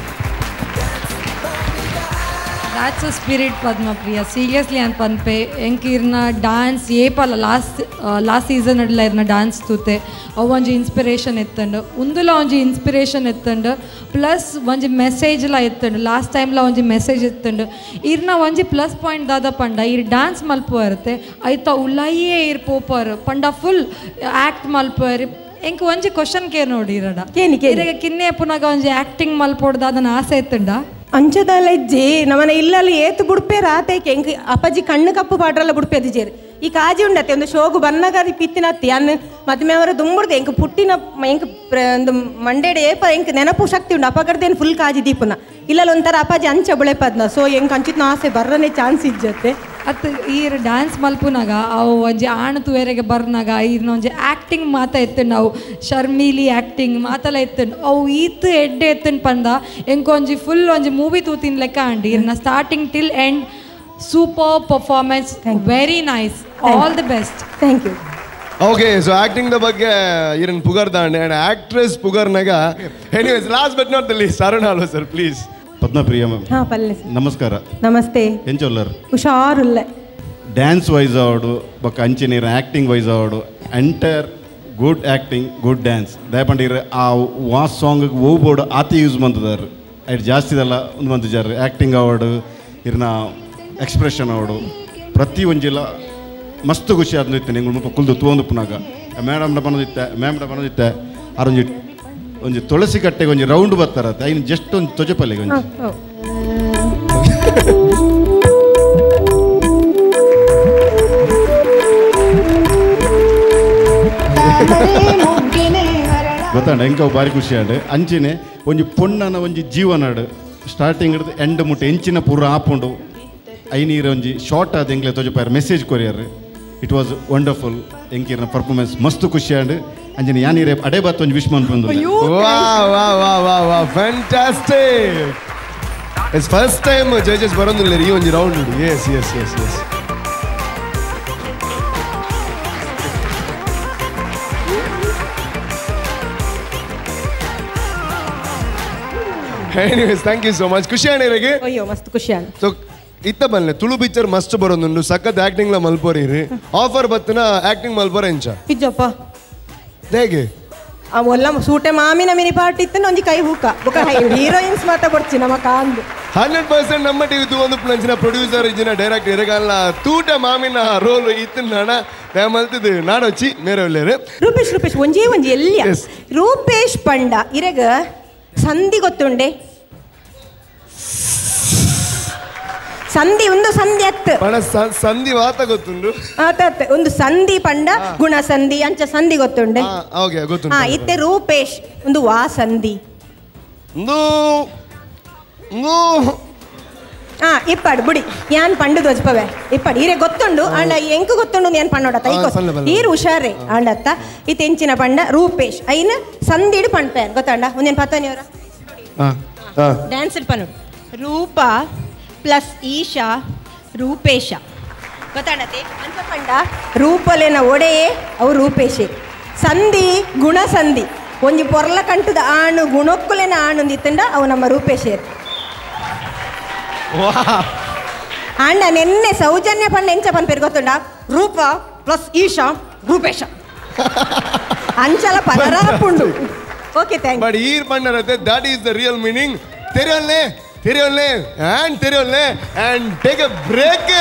that's a spirit Padmapriya seriously ಅಂತ ಪನ್ಪೆ ಎಂಕ್ ಇರ್ನ ಡಾನ್ಸ್ ಏಪಲ್ಲ ಲಾಸ್ಟ್ ಲಾಸ್ಟ್ ಸೀಸನ್ ಇಡ್ಲ ಇರ್ನ ಡಾನ್ಸ್ ತೂತೆ ಅವು ಒಂಜಿ ಇನ್ಸ್ಪಿರೇಷನ್ ಎತ್ತಂಡು ಉಂದುಲ ಒಂಜಿ ಇನ್ಸ್ಪಿರೇಷನ್ ಎತ್ತಂಡು ಪ್ಲಸ್ ಒಂಜಿ ಮೆಸೇಜ್ಲ ಎತ್ತಂಡು ಲಾಸ್ಟ್ ಟೈಮ್ಲ ಒಂಜಿ ಮೆಸೇಜ್ ಎತ್ತಂಡು ಇರ್ನ ಒಂಜಿ ಪ್ಲಸ್ ಪಾಯಿಂಟ್ ದಾದ ಪಂಡ ಇರ್ ಡಾನ್ಸ್ ಮಲ್ಪುವರ್ತೆ ಐತ ಉಳ್ಳಾಯೇ ಇರ್ ಪೋಪರ್ ಪಂಡ ಫುಲ್ ಆ್ಯಕ್ಟ್ ಮಲ್ಪುವರ್ ಎಂಕ್ ಒಂಜಿ ಕ್ವಶನ್ ಕೇರ್ ನೋಡಿ ಇರಡ ಇರಗ ಕಿನ್ನೆ ಪುನಗ ಒಂಜಿ ಆ್ಯಕ್ಟಿಂಗ್ ಮಲ್ಪೋಡ್ದ ಅದನ್ನ ಆಸೆ ಎತ್ತಂಡ ಅಂಚದಲ್ಲ ಇಜ್ಜಿ ನಮ್ಮನೆ ಇಲ್ಲಲ್ಲಿ ಏತು ಬುಡ್ಪೆ ರಾತೈಕೆ ಎಂಕ್ ಅಪ್ಪಾಜಿ ಕಣ್ಣು ಕಪ್ಪು ಪಾಡ್ರಲ್ಲ ಬುಡ್ಪೆದು ಜೇರಿ ಈ ಕಾಜಿ ಉಂಡತ್ತೆ ಒಂದು ಶೋಗು ಬನ್ನಗಾರಿ ಪಿತ್ತಿನತ್ತಿ ಅನ್ನ ಮದುವೆ ಅವರ ದುಂಬುಡ್ದೆ ಎಂಕ್ ಪುಟ್ಟಿನ ಎಂಕ್ ಒಂದು ಮಂಡೇಡೆ ಏಪ ಎಂಕ್ ನೆನಪು ಶಕ್ತಿ ಉಂಡು ಅಪಗಡ್ದೇನು ಫುಲ್ ಕಾಜಿ ದೀಪನ ಇಲ್ಲಲ್ಲಿ ಒಂಥರ ಅಪ್ಪಾಜಿ ಅಂಚ ಬುಳೆಪದ್ನ ಸೊ ಎಂಕ್ ಅಂಚಿತ್ನ ಆಸೆ ಬರ್ರನೆ ಚಾನ್ಸ್ ಇಜ್ಜತ್ತೆ ಅತ್ ಈರ್ ಡ್ಯಾನ್ಸ್ ಮಲ್ಪುನಾಗ ಅವು ಒಂಜಿ ಆಣ್ ತುವೇರೆಗೆ ಬರ್ನಾಗ ಈರ್ನ ಒಂಜಿ ಆ್ಯಕ್ಟಿಂಗ್ ಮಾತ ಎತ್ತಂಡು ಅವು ಶರ್ಮೀಲಿ ಆ್ಯಕ್ಟಿಂಗ್ ಮಾತಲ್ಲ ಎತ್ತಂಡು ಅವು ಈತ್ ಎಡ್ಡೆ ಎತ್ತಂಡು ಪಂದ ಎಂಕೊಂಜಿ ಫುಲ್ ಒಂಜಿ ಮೂವಿ ತೂತಿನ ಲೆಕ್ಕ ಅಂಡಿ ಇರ್ನ starting till end super performance very nice all the best thank you okay so acting ದ ಬಗ್ಗೆ ಇರನ್ ಪುಗರ್ದಾಂಡೆ ಅಂಡ್ ಆಕ್ಟ್ರೆಸ್ ಪುಗರ್ನಾಗ anyways last but not the least Arun ಆಲ್ವ ಸರ್ ಪ್ಲೀಸ್ ಪದ್ಮಪ್ರಿಯ ಮ್ಯಾಮ್ ಹಾಂ ಪಲ್ಲೆ ನಮಸ್ಕಾರ ನಮಸ್ತೆ ಎಂಚೊಲ್ಲರ್ ಹುಷಾರುಲ್ಲ ಡ್ಯಾನ್ಸ್ ವೈಸ್ ಆವಡು ಬೊಕ್ಕ ಅಂಚಿನೀರು ಆ್ಯಕ್ಟಿಂಗ್ ವೈಸ್ ಆವಡು entire good acting good dance ದಯಪಂಡಿರ ಆ ವಾಸ್ ಸಾಂಗ್ ಓ ಬೋರ್ಡ್ ಆತಿ ಯೂಸ್ ಮಂತದಾರ ಐಟ್ ಜಾಸ್ತಿದಲ್ಲ ಒಂದು ಮಂತ್ ಜಾರ ಆ್ಯಕ್ಟಿಂಗ್ ಆವಡು ಇರ್ನ ಎಕ್ಸ್ಪ್ರೆಷನ್ ಆವಡು ಪ್ರತಿ ಒಂಜಿಲ್ಲ ಮಸ್ತ್ ಖುಷಿ ಆದ ಇತ್ತೆ ನಿಂಗೆ ಮುಪ್ಪ ಕುಲ್ದು ತೂಂದು ಪುನಾಗ ಮೇಡಮ್ನ ಬನ್ನದಿತ್ತೆ ಮ್ಯಾಮ್ನ ಬನ್ನದಿತ್ತೆ ಅರೊಂಜಿ ಒಂಜಿ ತುಳಸಿ ಕಟ್ಟೆಗೆ ಒಂಜಿ ರೌಂಡ್ ಬರ್ತಾರತ್ತೆ ಐನು ಜಸ್ಟ್ ಒಂದು ತೊಜಪಲ್ಲೆಗೆ ಒಂಜಿ ಗೊತ್ತಾಂಡ ಎಂಕ ಭಾರಿ ಖುಷಿ ಆಂಡ್ ಅಂಚಿನೆ ಒಂಜಿ ಪೊಣ್ಣನ ಒಂಜಿ ಜೀವನಾಡು ಸ್ಟಾರ್ಟಿಂಗ್ ಹಿಡಿದು ಎಂಡ್ ಮುಟ್ಟ ಎಂಚಿನ ಪೂರ ಆಪುಂಡು ಐನೀರ ಒಂಜಿ ಶಾರ್ಟ್ ಆದ ಎಂಗ್ಲೆ ತೊಜಪಾರ ಮೆಸೇಜ್ ಕೊರಿಯರ್ ಇಟ್ ವಾಸ್ ವಂಡರ್ಫುಲ್ ಎಂಕಿನ ಪರ್ಫಾರ್ಮೆನ್ಸ್ ಮಸ್ತ್ ಖುಷಿ ಆಂಡ್ ಅಂಜನ ಯಾನೀರೆ ಅಡೆ ಬಾತ್ ಒಂಜಿ ವಿಶ್ ಮಾಡ್ಬಂದು ವಾ ವಾ ವಾ ವಾ ವಾ fantastic it's first time judges ಬರೋದಿಲ್ಲ ಈ ಒಂಜಿ round yes yes yes yes anyways thank you so much ಖುಷಿ ಆಣಿರಿಗೆ ಅಯ್ಯೋ ಮಸ್ತ್ ಖುಷಿ ಆಣ ಸೊ ಇತ್ತ ಬನ್ನೆ ತುಳು ಪಿಕ್ಚರ್ ಮಸ್ತ್ ಬರೋದುಂಡು ಸಖತ್ ಆಕ್ಟಿಂಗ್ ಲ ಮಲ್ಪೋರಿ ಆಫರ್ ಬತ್ತನ ಆಕ್ಟಿಂಗ್ ಮಲ್ಪೋರ ಎಂಚ ಇಜ್ಜಪ್ಪ ಹೇಗೆ ಆ ಒಲ್ಲ ಸೂಟೆ ಮಾಮಿನ ಮಿನಿ ಪಾರ್ಟಿ ಇತ್ತು ಒಂಜಿ ಕೈ ಹೂಕ ಬೊಕ ಹೀರೋಯಿನ್ಸ್ ಮಾತ ಬರ್ಚಿ ನಮ್ಮ ಕಾಂದು ಹಂಡ್ರೆಡ್ ಪರ್ಸೆಂಟ್ ನಮ್ಮ ಟಿವಿ ತೂಂದು ನಂಚಿನ ಪ್ರೊಡ್ಯೂಸರ್ ಇಜ್ಜಿನ ಡೈರೆಕ್ಟ್ ಇರಗಲ್ಲ ತೂಟ ಮಾಮಿನ ರೋಲ್ ಇತ್ತು ನಾನ ಮಲ್ತಿದ್ದು ನಾಡೊಚ್ಚಿ ಮೇರೆ ಒಳ್ಳೆಯರು ರೂಪೇಶ್ ರೂಪೇಶ್ ಒಂಜೇ ಒಂಜಿ ಎಲ್ಲಿಯ ರೂಪೇಶ್ ಪಂಡ ಇರಗ ಸಂಧಿ ಗೊತ್ತುಂಡೆ ಸಂಧಿ ಒಂದು ಸಂಧಿ ಅತ್ತು ಪಣ ಸ- ಸಂಧಿ ವಾತ ಗೊತ್ತುಂಡು ಆತ ಒಂದು ಸಂಧಿ ಪಂಡ ಗುಣ ಸಂಧಿ ಅಂಚ ಸಂಧಿ ಗೊತ್ತುಂಡೆ ಓಕೆ ಗೊತ್ತುಂಡು ಹಾ ಇತ್ತೆ ರೂಪೇಶ್ ಒಂದು ವಾ ಸಂಧಿ ಒಂದು ಒಂದು ಹಾ ಇಪ್ಪಡು ಬುಡಿ ಯಾನ್ ಪಂಡು ದೊಜ್ಪವೆ ಇಪ್ಪಡು ಈರೆ ಗೊತ್ತುಂಡು ಅಂಡ ಎಂಕು ಗೊತ್ತುಂಡು ಯಾನ್ ಪಂಡೋಡತ್ತ ಆ, ಸಲ್ಲ ಬಲ್ಲ. ಈರು ಹುಷಾರೇ ಅಂಡತ್ತ ಇತ್ತೆ ಎಂಚಿನ ಪಂಡ ರೂಪೇಶ್ ಐನ ಸಂದಿಡು ಪಂಡ್ಪೇನ್ ಗೊತ್ತಂಡ ಒಂದೇನು ಪತ್ತಾನಿಯವರ ಡ್ಯಾನ್ಸ್ ಪನ್ನೋಡು ರೂಪ ಪ್ಲಸ್ ಈಶಾ ರೂಪೇಶ ಗೊತ್ತಾಡತ್ತೆ ಅಂತ ಪಂಡ ರೂಪಲೇನ ಒಡೆಯೇ ಅವು ರೂಪೇಶೆ ಸಂಧಿ ಗುಣ ಸಂಧಿ ಒಂಜಿ ಪೊರ್ಲ ಕಂಟದ ಆಣು ಗುಣೊಕ್ಕುಲೆನ ಆಣು ಇತ್ತಂಡ ಅವು ನಮ್ಮ ರೂಪೇಶೇರು ಅಂಡ ನೆನ್ನೆ ಸೌಜನ್ಯ ಪಂಡ ಎಂಚ ಪನ್ ಪೇರು ಗೊತ್ತುಂಡ ರೂಪ ಪ್ಲಸ್ ಈಶಾ ರೂಪೇಶ ಅಂಚಲ ಪನರಾಪುಂಡು ಓಕೆ ಥ್ಯಾಂಕ್ ಬಟ್ ಈರ್ ಪಂಡರತೆ that is the real meaning ತೆರೆಯಲ್ಲೆ ತೆರೆಯಲ್ಲೆ ಆ್ಯಂಡ್ ತೆರೆಯಲ್ಲೆ ಆ್ಯಂಡ್ ಟೇಕ್ ಎ ಬ್ರೇಕ್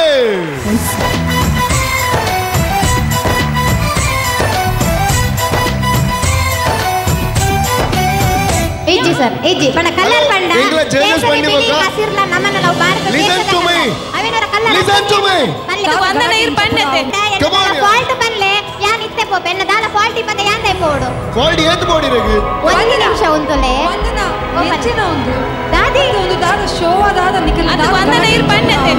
ಏಜಿ ಸರ್ ಏಜಿ ಬಣ ಕಲ್ಲರ್ ಬಂಡ ಈಗಲೇ changes ಮಾಡಿ ಬೇಕಾ? ಹಸಿರ್ಲ ನಮ್ಮನ್ನ ನಾವು ಭಾರತ Listen to me. ಅವೇನರ ಕಲ್ಲರ್ Listen to me. ವಂದನ ಇರ್ ಪಂಡತೆ Come on. ಫಾಲ್ಟ್ ಬನ್ಲೆ ಯಾನ್ ಇತ್ತೆ ಪೋ ಬೆನ್ನ ದಾಲ ಫಾಲ್ಟ್ ಇಪ್ಪತ್ತೆ ಯಾನ್ ದೈ ಪೋಡು ಫಾಲ್ಟ್ ಏತ್ ಬೋಡಿರಗೆ ಒಂದು ನಿಮಿಷ ಒಂತೊಲೆ ವಂದನ ಹೆಚ್ಚಿನ ಒಂದು ದಾದಿ ಒಂದು ದಾದ ಶೋ ಆದ ನಿಖಿಲ್ ಅದು ವಂದನ ಇರ್ ಪಂಡತೆ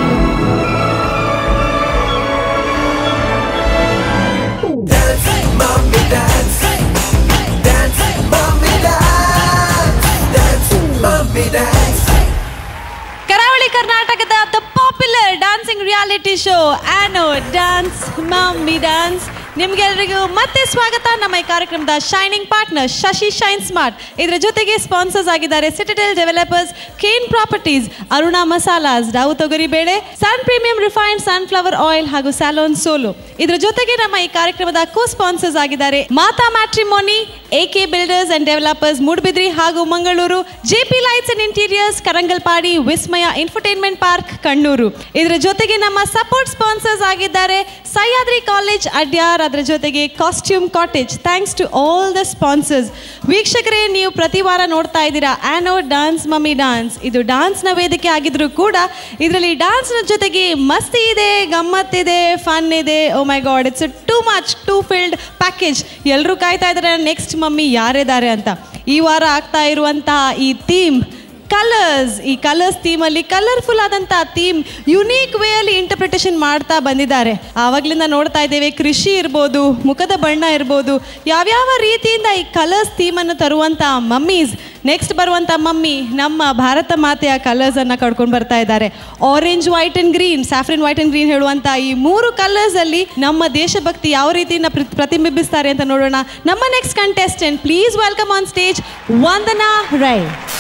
Mommy dance, dance, mommy dance, dance, mommy dance. Karavali ಕರ್ನಾಟಕದ the popular dancing reality show Anode dance mummy dance ನಿಮ್ಗೆಲ್ರಿಗೂ ಮತ್ತೆ ಸ್ವಾಗತ. ನಮ್ಮ ಈ ಕಾರ್ಯಕ್ರಮದ shining partner Shashi shine smart, ಇದರ ಜೊತೆಗೆ ಸ್ಪಾನ್ಸರ್ಸ್ ಆಗಿದ್ದಾರೆ Citadel developers, Cane properties, Aruna masalas, Dove ತೊಗರಿಬೇಳೆ, ಸನ್ ಪ್ರೀಮಿಯಂ ರಿಫೈನ್ಡ್ ಸನ್ಫ್ಲವರ್ ಆಯಿಲ್ ಹಾಗೂ ಸ್ಯಾಲೋನ್ ಸೋಲೋ. ಇದರ ಜೊತೆಗೆ ನಮ್ಮ ಈ ಕಾರ್ಯಕ್ರಮದ ಕೋ ಸ್ಪಾನ್ಸರ್ಸ್ ಆಗಿದ್ದಾರೆ Mata matrimony, A K builders and developers Moodbidri ಹಾಗೂ Mangaluru, J P lights and interiors Karangalpady, Vismaya infotainment park Kannur. ಇದರ ಜೊತೆಗೆ ನಮ್ಮ ಸಪೋರ್ಟ್ ಸ್ಪಾನ್ಸರ್ಸ್ ಆಗಿದ್ದಾರೆ ಸಹ್ಯಾದ್ರಿ ಕಾಲೇಜ್ ಅಡ್ಯಾರ್, ಅದರ ಜೊತೆಗೆ costume cottage. Thanks to all the sponsors. ವೀಕ್ಷಕರೇ, ನೀವು ಪ್ರತಿ ವಾರ ನೋಡ್ತಾ ಇದ್ದೀರಾ ಆನೋ ಡ್ಯಾನ್ಸ್ ಮಮ್ಮಿ ಡ್ಯಾನ್ಸ್. ಇದು ಡ್ಯಾನ್ಸ್ನ ವೇದಿಕೆ ಆಗಿದ್ರು ಕೂಡ ಇದರಲ್ಲಿ ಡ್ಯಾನ್ಸ್ನ ಜೊತೆಗೆ ಮಸ್ತಿ ಇದೆ, ಗಮ್ಮತ್ತಿದೆ, ಫನ್ ಇದೆ. Oh my god, it's too much too filled package. ಎಲ್ಲರೂ ಕಾಯ್ತಾ ಇದ್ದಾರೆ ನೆಕ್ಸ್ಟ್ ಮಮ್ಮಿ ಯಾರಿದ್ದಾರೆ ಅಂತ. ಈ ವಾರ ಆಗ್ತಾ ಇರುವಂತಹ ಈ ಥೀಮ್ ಕಲರ್ಸ್. ಈ ಕಲರ್ಸ್ ಥೀಮಲ್ಲಿ ಕಲರ್ಫುಲ್ ಆದಂಥ ಥೀಮ್ ಯುನೀಕ್ ವೇಯಲ್ಲಿ ಇಂಟರ್ಪ್ರಿಟೇಷನ್ ಮಾಡ್ತಾ ಬಂದಿದ್ದಾರೆ. ಆವಾಗಲಿಂದ ನೋಡ್ತಾ ಇದ್ದೇವೆ, ಕೃಷಿ ಇರ್ಬೋದು, ಮುಖದ ಬಣ್ಣ ಇರ್ಬೋದು, ಯಾವ್ಯಾವ ರೀತಿಯಿಂದ ಈ ಕಲರ್ಸ್ ಥೀಮನ್ನು ತರುವಂಥ ಮಮ್ಮೀಸ್ ನೆಕ್ಸ್ಟ್ ಬರುವಂಥ ಮಮ್ಮಿ ನಮ್ಮ ಭಾರತ ಮಾತೆಯ ಕಲರ್ಸನ್ನು ಕಡ್ಕೊಂಡು ಬರ್ತಾ ಇದ್ದಾರೆ. Orange, white and green, saffron white and green ಹೇಳುವಂಥ ಈ ಮೂರು ಕಲರ್ಸಲ್ಲಿ ನಮ್ಮ ದೇಶಭಕ್ತಿ ಯಾವ ರೀತಿಯಿಂದ ಪ್ರ ಪ್ರತಿಬಿಂಬಿಸ್ತಾರೆ ಅಂತ ನೋಡೋಣ. ನಮ್ಮ next contestant, please welcome on stage Vandana Rai.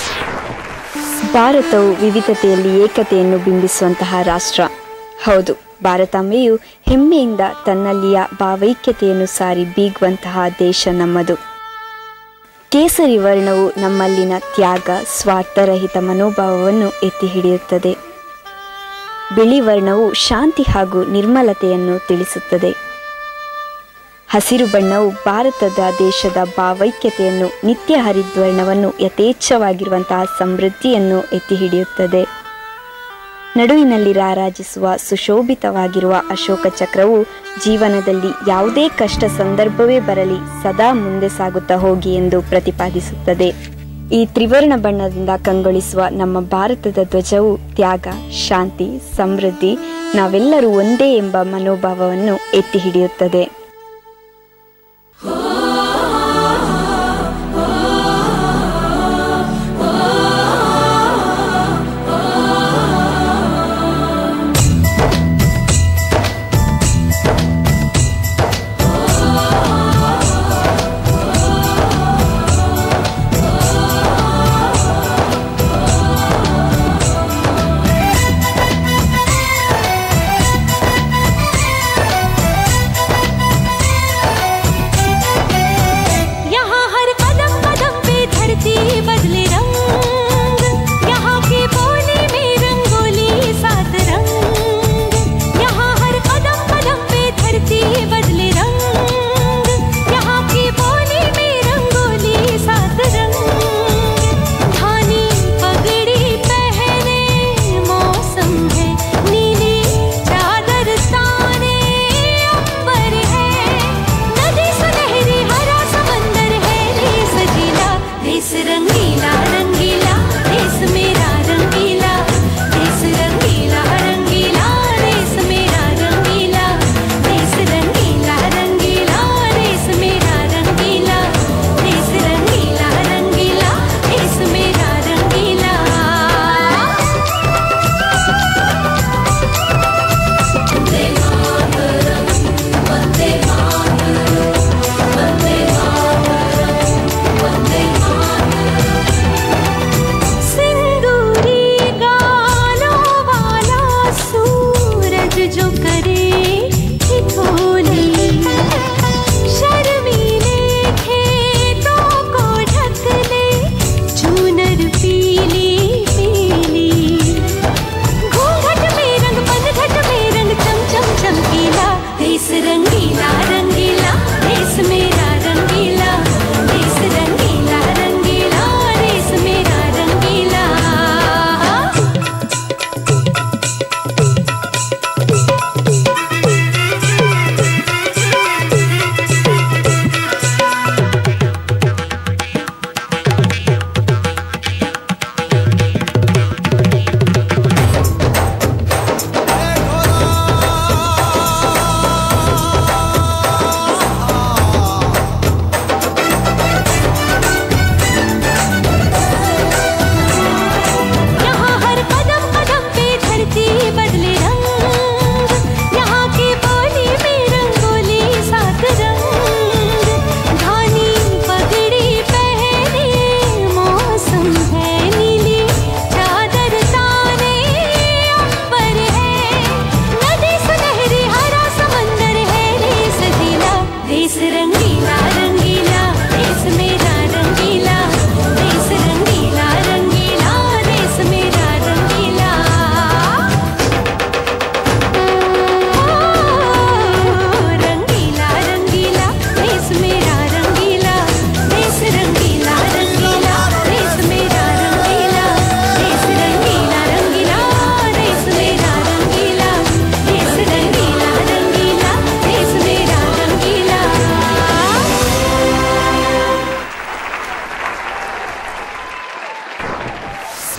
ಭಾರತವು ವಿವಿಧತೆಯಲ್ಲಿ ಏಕತೆಯನ್ನು ಬಿಂಬಿಸುವಂತಹ ರಾಷ್ಟ್ರ. ಹೌದು, ಭಾರತಾಂಬೆಯು ಹೆಮ್ಮೆಯಿಂದ ತನ್ನಲ್ಲಿಯ ಭಾವೈಕ್ಯತೆಯನ್ನು ಸಾರಿ ಬೀಗುವಂತಹ ದೇಶ ನಮ್ಮದು. ಕೇಸರಿ ವರ್ಣವು ನಮ್ಮಲ್ಲಿನ ತ್ಯಾಗ, ಸ್ವಾರ್ಥರಹಿತ ಮನೋಭಾವವನ್ನು ಎತ್ತಿ ಹಿಡಿಯುತ್ತದೆ. ಬಿಳಿ ವರ್ಣವು ಶಾಂತಿ ಹಾಗೂ ನಿರ್ಮಲತೆಯನ್ನು ತಿಳಿಸುತ್ತದೆ. ಹಸಿರು ಬಣ್ಣವು ಭಾರತದ ದೇಶದ ಭಾವೈಕ್ಯತೆಯನ್ನು, ನಿತ್ಯ ಹರಿದ್ವರ್ಣವನ್ನು ಯಥೇಚ್ಛವಾಗಿರುವಂತಹ ಸಮೃದ್ಧಿಯನ್ನು ಎತ್ತಿ ಹಿಡಿಯುತ್ತದೆ. ನಡುವಿನಲ್ಲಿ ರಾರಾಜಿಸುವ ಸುಶೋಭಿತವಾಗಿರುವ ಅಶೋಕ ಚಕ್ರವು ಜೀವನದಲ್ಲಿ ಯಾವುದೇ ಕಷ್ಟ ಸಂದರ್ಭವೇ ಬರಲಿ ಸದಾ ಮುಂದೆ ಸಾಗುತ್ತಾ ಹೋಗಿ ಎಂದು ಪ್ರತಿಪಾದಿಸುತ್ತದೆ. ಈ ತ್ರಿವರ್ಣ ಬಣ್ಣದಿಂದ ಕಂಗೊಳಿಸುವ ನಮ್ಮ ಭಾರತದ ಧ್ವಜವು ತ್ಯಾಗ, ಶಾಂತಿ, ಸಮೃದ್ಧಿ, ನಾವೆಲ್ಲರೂ ಒಂದೇ ಎಂಬ ಮನೋಭಾವವನ್ನು ಎತ್ತಿ ಹಿಡಿಯುತ್ತದೆ.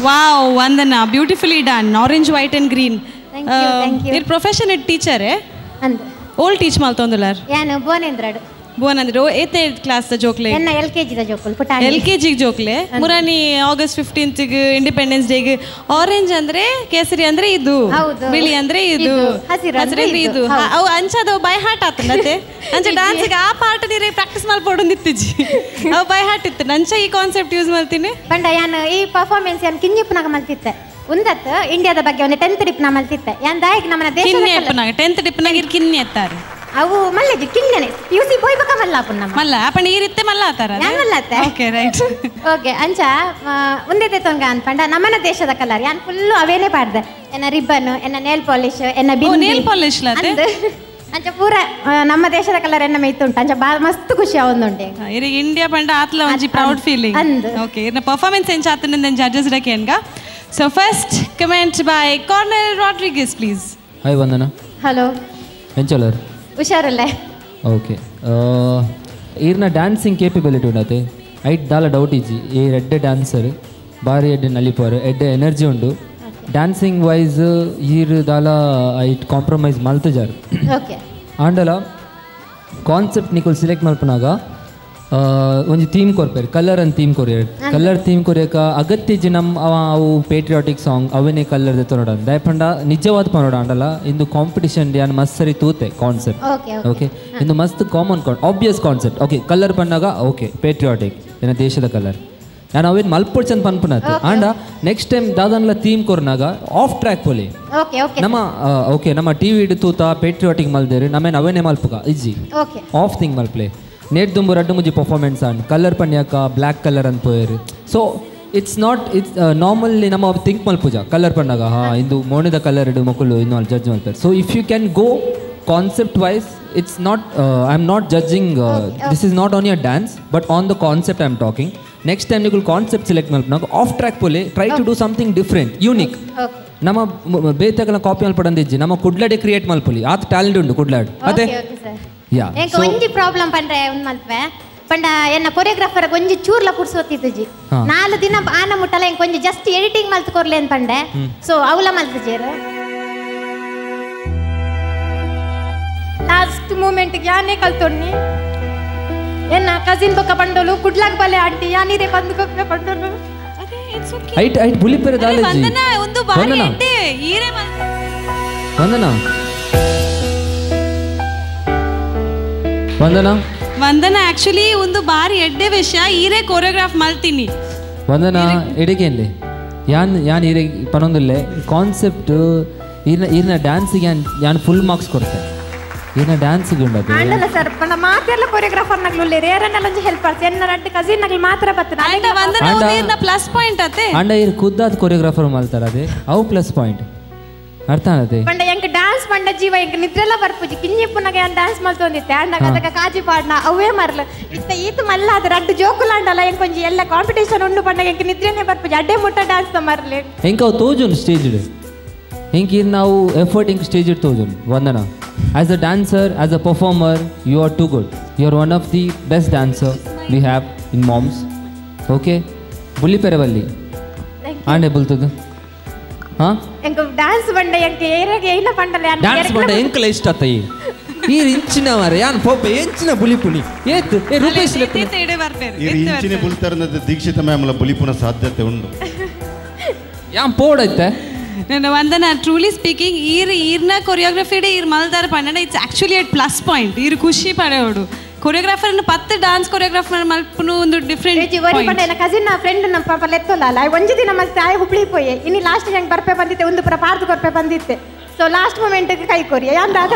Wow Vandana beautifully done orange white and green Thank you, thank you. ಇರ್ ಪ್ರೊಫೆಷನ್ ಇಟ್ ಟೀಚರೇ ಅಂದ್ ಓಲ್ ಟೀಚ್ ಮಲ್ತೊಂದುಲಾರ್ ಯಾನು ಬೋನೇಂದ್ರಡ್ ಬೋನಂದ್ರೆ ಏತೆ ಕ್ಲಾಸ್ ದ ಜೋಕ್ಲೆ ಎನ್ನ ಎಲ್ ಕೆ ಜಿ ದ ಜೋಕುಲ್ ಪುಟಾಣಿ ಎಲ್ ಕೆ ಜಿಗೆ ಜೋಕ್ಲೆ ಮುರಾನಿ ಆಗಸ್ಟ್ ಫಿಫ್ಟೀನ್ತ್ಗೆ ಇಂಡಿಪೆಂಡೆನ್ಸ್ ಡೇಗೆ ಆರೆಂಜ್ ಅಂದ್ರೆ ಕೇಸರಿ ಅಂದ್ರೆ ಇದು ಬಿಳಿ ಅಂದ್ರೆ ಇದು ಹಸಿರು ಅಂದ್ರೆ ಇದು ಅವು ಅಂಚದ ಬೈ ಹಾರ್ಟ್ ಆತನತೆ ಅಂಚ ಡಾನ್ಸ್ಗೆ ಆ ಪಾರ್ಟ್ ನೀರೇ ಪ್ರಾಕ್ಟೀಸ್ ಮಾಡ್ಕೊಂಡು ನಿತ್ತಿಜಿ ಅವು ಬೈ ಹಾರ್ಟ್ ಇತ್ತು ನಂಚ ಈ ಕಾನ್ಸೆಪ್ಟ್ ಯೂಸ್ ಮಾಡ್ತೀನಿ ಪಂಡ ಯಾನು ಈ ಪರ್ಫಾರ್ಮೆನ್ಸ್ ಯಾನು ಕಿಂಜಿಪ್ಪನಾಗ ಮಲ್ತಿತ್ತೆ ಉಂದತ್ ಇಂಡಿಯಾದ ಬಗ್ಗೆ ಒಂದು ಟೆಂತ್ ಡಿಪ್ ನಾ ಮಲ್ತಿತ್ತೆ ಯಾನ್ ದಾಯಕ್ ನಮ್ಮನ ದೇಶ ಕಿನ್ನೆ ಅಪ್ಪನಾಗ ಟೆಂತ್ ಡಿಪ್ನಾಗ ಇರ್ ಕಿನ್ನೆ ಎತ್ತಾರೆ ಅವು ಮಲ್ಲೆಜಿ ಕಿನ್ನೆನೆ ಪಿಯುಸಿ ಬೋಯ್ ಬಕ ಮಲ್ಲ ಅಪ್ಪನ ನಮ್ಮ ಮಲ್ಲ ಅಪ್ಪನ ಈರಿತ್ತೆ ಮಲ್ಲ ಆತಾರ ಯಾನ್ ಮಲ್ಲತ್ತೆ ಓಕೆ ರೈಟ್ ಓಕೆ ಅಂಚ ಉಂದೆತೆ ತೊಂಗ ಅನ್ಪಂಡ ನಮ್ಮನ ದೇಶದ ಕಲರ್ ಯಾನ್ ಫುಲ್ಲು ಅವೇನೇ ಪಾಡ್ದೆ ಎನ್ನ ರಿಬ್ಬನ್ ಎನ್ನ ನೇಲ್ ಪಾಲಿಶ್ ಎನ್ನ ಬಿಂದಿ ನೇಲ್ ಪಾಲಿಶ್ ಲತೆ ಅಂಚ ಪೂರ ನಮ್ಮ ದೇಶದ ಕಲರ್ ಎನ್ನ ಮೈತುಂಟು ಅಂಚ ಬಾ ಮಸ್ತ್ ಖುಷಿ ಆವೊಂದುಂಟೆ ಇರಿ ಇಂಡಿಯಾ ಪಂಡ ಆತ್ಲ ಒಂಜಿ ಪ್ರೌಡ್ ಫೀಲಿಂಗ್ ಓಕೆ ಇರ್ನ ಪರ್ಫಾರ್ಮೆನ್ಸ್ ಎಂಚ ಆತನ ಜಡ್ಜಸ್ ರಕೆನ್ಗ so first comment by Cornel Rodrigues please hi Vandana hello ಎಂಚಲರ್ ಹುಷಾರಲ್ಲೇ ಓಕೆ ಈರ್ನ ಡ್ಯಾನ್ಸಿಂಗ್ ಕೇಪಬಿಲಿಟಿ ಉಂಡತೆ ಐಟ್ ದಾಲ ಡೌಟ್ ಇಜ್ಜಿ ಈ ಎಡ್ಡೆ ಡ್ಯಾನ್ಸರ್ ಬಾರಿ ಎಡ್ಡೆ ನಲಿಪೋರು ಎಡ್ಡೆ ಎನರ್ಜಿ ಉಂಡು ಡ್ಯಾನ್ಸಿಂಗ್ ವೈಸ್ ಈರ್ ದಾಲ ಐಟ್ ಕಾಂಪ್ರಮೈಸ್ ಮಲ್ತಜಾರು ಆಂಡಲ ಕಾನ್ಸೆಪ್ಟ್ ನಿಕುಲ್ ಸಿಲೆಕ್ಟ್ ಮಲ್ಪನಾಗ ಒಂಜಿ ಥೀಮ್ ಕೊರ್ಪೇರು ಕಲರ್ ಅಂತ ಥೀಮ್ ಕೊರಿಯರ್ ಕಲರ್ ಥೀಮ್ ಕೊರಿಯಕ ಅಗತ್ಯ ಜಿ ನಮ್ಮ ಅವು ಪೇಟ್ರಿಯಾಟಿಕ್ ಸಾಂಗ್ ಅವನೇ ಕಲರ್ ದೆತ್ತ ನೋಡ ದಯಪಂಡ ನಿಜವಾದ ಪನೋಡ ಅಂಡಲ್ಲ ಇಂದು ಕಾಂಪಿಟಿಷನ್ ಯಾನ್ ಮಸ್ತ್ ಸರಿ ತೂತೆ ಕಾನ್ಸೆಪ್ಟ್ ಓಕೆ ಇಂದು ಮಸ್ತ್ ಕಾಮನ್ ಕಾನ್ ಆಬ್ವಿಯಸ್ ಕಾನ್ಸೆಪ್ಟ್ ಓಕೆ ಕಲರ್ ಪನ್ನಾಗ ಓಕೆ ಪೇಟ್ರಿಯಾಟಿಕ್ ಏನ ದೇಶದ ಕಲರ್ ನಾನು ಅವೇನು ಮಲ್ಪೊಡ್ ಚಂದ ಪನ್ಪನತ್ತು ಆಂಡ ನೆಕ್ಸ್ಟ್ ಟೈಮ್ ದಾದನ್ಲ ಥೀಮ್ ಕೊರ್ನಾಗ ಆಫ್ ಟ್ರ್ಯಾಕ್ ಪೊಲಿ ನಮ್ಮ ಓಕೆ ನಮ್ಮ ಟಿ ವಿ ತೂತ ಪೇಟ್ರಿಯಾಟಿಕ್ ಮಲ್ದೇರಿ ನಮ್ಮೇನು ಅವೇನೇ ಮಲ್ಪುಗ ಇಜ್ಜಿ ಆಫ್ ಥಿಂಗ್ ಮಲ್ಪ್ಲೆ ನೇಟ್ ದುಂಬು ರಡ್ಡು ಮುಜಿ ಪರ್ಫಾರ್ಮೆನ್ಸ್ ಆನ್ ಕಲರ್ ಪನ್ಯಾಕ ಬ್ಲ್ಯಾಕ್ ಕಲರ್ ಅಂತ ಪೋಯರು so it's not it's normally ನಮ್ಮ ಥಿಂಕ್ ಮಲ್ಪುಜ ಕಲರ್ ಪನ್ನಾಗ ಹಾಂ ಇಂದು ಮೋಣಿದ ಕಲರ್ ಇಡು ಮಕ್ಕಳು ಇನ್ನು ಅಲ್ಲಿ ಜಡ್ಜ್ ಮಾಡ್ತಾರೆ so if you can go concept wise it's not I am not judging this is not on your dance but on the concept I am talking next time ನೀವು concept select ಮಲ್ಪನಾಗ off track ಪೋಲೆ try to do something different unique ನಮ್ಮ ಬೇತಗಳ copy ಮಲ್ಪಡಂದಿಜ್ಜಿ ನಮ್ಮ ಕುಡ್ಲಾಡೆ create ಮಲ್ಪೊಲಿ ಆತ talent ಉಂಟು ಕುಡ್ಲಾಡ್ ಅದೇ ಯಾ ಎಂಕ ಒಂಜಿ ಪ್ರಾಬ್ಲಮ್ ಪಂಡ್ರೆ ಉಂದ್ ಮಲ್ಪೆ ಪಂಡ ಎನ್ನ ಕೊರಿಯೋಗ್ರಾಫರ್ ಒಂಜಿ ಚೂರ್ಲ ಪುಡ್ಸೋತಿತ್ತುಜಿ ನಾಲ್ ದಿನ ಆನ ಮುಟ್ಟಲ ಎಂಕ್ ಒಂಜಿ ಜಸ್ಟ್ ಎಡಿಟಿಂಗ್ ಮಲ್ತ್ ಕೊರ್ಲೆ ಅಂತ ಪಂಡೆ ಸೊ ಅವಲ ಮಲ್ತಜೇರು ಲಾಸ್ಟ್ ಮೂಮೆಂಟ್ ಯಾನೇ ಕಲ್ತೊಣ್ಣಿ ಎನ್ನ ಕಸಿನ್ ಬೊಕ್ಕ ಪಂಡೋಲು ಕುಡ್ಲಾಗ್ ಬಲೆ ಆಂಟಿ ಯಾನಿದೆ ಬಂದು ಕೊಪ್ಪೆ ಪಂಡೋಲು ಐಟ್ ಐಟ್ ಬುಲಿಪೆರೆ ದಾಲಜಿ ವಂದನಾ ಒಂದು ಬಾರಿ ಎಡ್ಡೆ ಈರೆ ವಂದನಾ ವಂದನಾ ವಂದನಾ ಆಕ್ಚುಲಿ ಒಂದು ಬಾರಿ ಎಡ್ಡೆ ವಿಷಯ ಈರೆ ಕೋರಿಯೋಗ್ರಾಫ್ ಮಲ್ತೀನಿ ವಂದನಾ ಎಡಿಗೆಂಡೆ ಯಾನ್ ಯಾನ್ ಈರೆ ಪನೊಂದುಲ್ಲೆ ಕಾನ್ಸೆಪ್ಟ್ ಈರ್ನ ಈರ್ನ ಡ್ಯಾನ್ಸಿಗೆ ಯಾನ್ ಯಾನ್ ಫುಲ್ ಮಾರ್ಕ್ಸ್ ಕೊಡ್ತೆ ಈರ್ನ ಡ್ಯಾನ್ಸಿಗೆ ಉಂಡದು ಆಂಡಲ ಸರ್ ಪಂಡ ಮಾತೆರ್ಲ ಕೊರಿಯೋಗ್ರಾಫರ್ ನಗ್ಲು ರೇರನ್ನೆಲ್ಲ ಒಂಜಿ ಹೆಲ್ಪ್ ಮಾಡ್ತಿ ಎನ್ನ ರಡ್ಡು ಕಸಿನ್ ನಗ್ಲು ಮಾತ್ರ ಬತ್ತನ ಆಂಡ ವಂದನಾ ಒಂದು ಪ್ಲಸ್ ಪಾಯಿಂಟ್ ಅತೆ ಆಂಡ ಈರ್ ಖುದ್ದಾದ ಕೊರಿಯೋಗ್ರಾಫರ್ ಮಲ್ತಾರ ಅದೇ ಅವು ಪ್ಲಸ್ ಪಾಯಿಂಟ್ ಅರ್ಥ ಆಗತ್ತೆ ಪಂಡ ಎಂಕ ಡ್ಯಾನ್ಸ್ ಪಂಡ ಜೀವ ಎಂಕ ನಿದ್ರೆಲ್ಲ ಬರ್ಪುಜಿ ಕಿಂಜಿಪ್ಪನಾಗ ಯಾನ್ ಡ್ಯಾನ್ಸ್ ಮಲ್ತೊಂದಿತ್ತೆ ಅಂಡಾಗ ಅದಕ್ಕ ಕಾಜಿ ಪಾಡ್ನ ಅವೇ ಮರ್ಲ ಇತ್ತ ಈತ ಮಲ್ಲ ಅದ ರಡ್ಡು ಜೋಕುಲಾಂಡಲ್ಲ ಎಂಕ ಒಂಜಿ ಎಲ್ಲ ಕಾಂಪಿಟೇಷನ್ ಉಂಡು ಪಂಡ ಎಂಕ ನಿದ್ರೆನೇ ಬರ್ಪುಜಿ ಅಡ್ಡೆ ಮುಟ್ಟ ಡ್ಯಾನ್ಸ್ ತ ಮರ್ಲೆ ಎಂಕ ಅವು ತೋಜುನ್ ಸ್ಟೇಜ್ ಎಂಕ ಇರ್ ನಾವು ಎಫರ್ಟ್ ಎಂಕ ಸ್ಟೇಜ್ ಇಡ್ ತೋಜುನ್ Vandana as a dancer as a performer you are too good you are one of the best dancer we have in moms okay ಬುಲಿಪೆರವಲ್ಲಿ ಆಂಡೆ ಬುಲ್ತದು ಹಾಂ ಎಂಕ ಡ್ಯಾನ್ಸ್ ಬಂಡ ಎಂಕ ಏರೆಗೆ ಏನ ಪಂಡಲೆ ಡ್ಯಾನ್ಸ್ ಬಂಡ ಎಂಕಲ ಇಷ್ಟ ಆತೈ ಈ ಇಂಚಿನ ಮಾರೆ ಯಾನ್ ಪೋಪ ಎಂಚಿನ ಬುಲಿಪುನಿ ಏತ್ ಏ ರೂಪೇಶ್ ಲೆಕ್ಕ ಇಡೆ ಬರ್ಪೇರು ಈ ಇಂಚಿನ ಬುಲ್ತಾರನದ ದೀಕ್ಷಿತ ಮ್ಯಾಮ್ಲ ಬುಲಿಪುನ ಸಾಧ್ಯತೆ ಉಂಟು ಯಾನ್ ಪೋಡೈತೆ ನನ್ನ ವಂದನಾ ಟ್ರೂಲಿ ಸ್ಪೀಕಿಂಗ್ ಈರ್ ಈರ್ನ ಕೊರಿಯೋಗ್ರಫಿಡೆ ಈರ್ ಮಲ್ದಾರ ಪಂಡ it's actually at plus point ಈರ್ ಖುಷಿ ಪಡೆಯೋಡು ಕೊರಿಯೋಗ್ರಾಫರ್ ಪತ್ತು ಡಾನ್ಸ್ ಕೊರಿಯೋಗ್ರಾಫರ್ ಮಲ್ಪನು ಒಂದು ಡಿಫ್ರೆಂಟ್ ವರಿ ಪಂಡ ಎನ್ನ ಕಸಿನ್ ನ ಫ್ರೆಂಡ್ ನಮ್ಮ ಪಾಪ ಲೆತ್ತೋಲ್ಲ ಅಲ್ಲ ಒಂಜಿ ದಿನ ಮತ್ತೆ ಆಯ್ ಹುಬ್ಳಿ ಪೋಯೆ ಇನ್ನು ಲಾಸ್ಟ್ ಹೆಂಗ್ ಬರ್ಪೆ ಬಂದಿತ್ತೆ ಒಂದು ಪುರ ಪಾರ್ದು ಕೊರ್ಪೆ ಬಂದಿತ್ತೆ ಸೊ ಲಾಸ್ಟ್ ಮೂಮೆಂಟ್ ಕೈ ಕೊರಿ ಯಾನ್ ದಾದ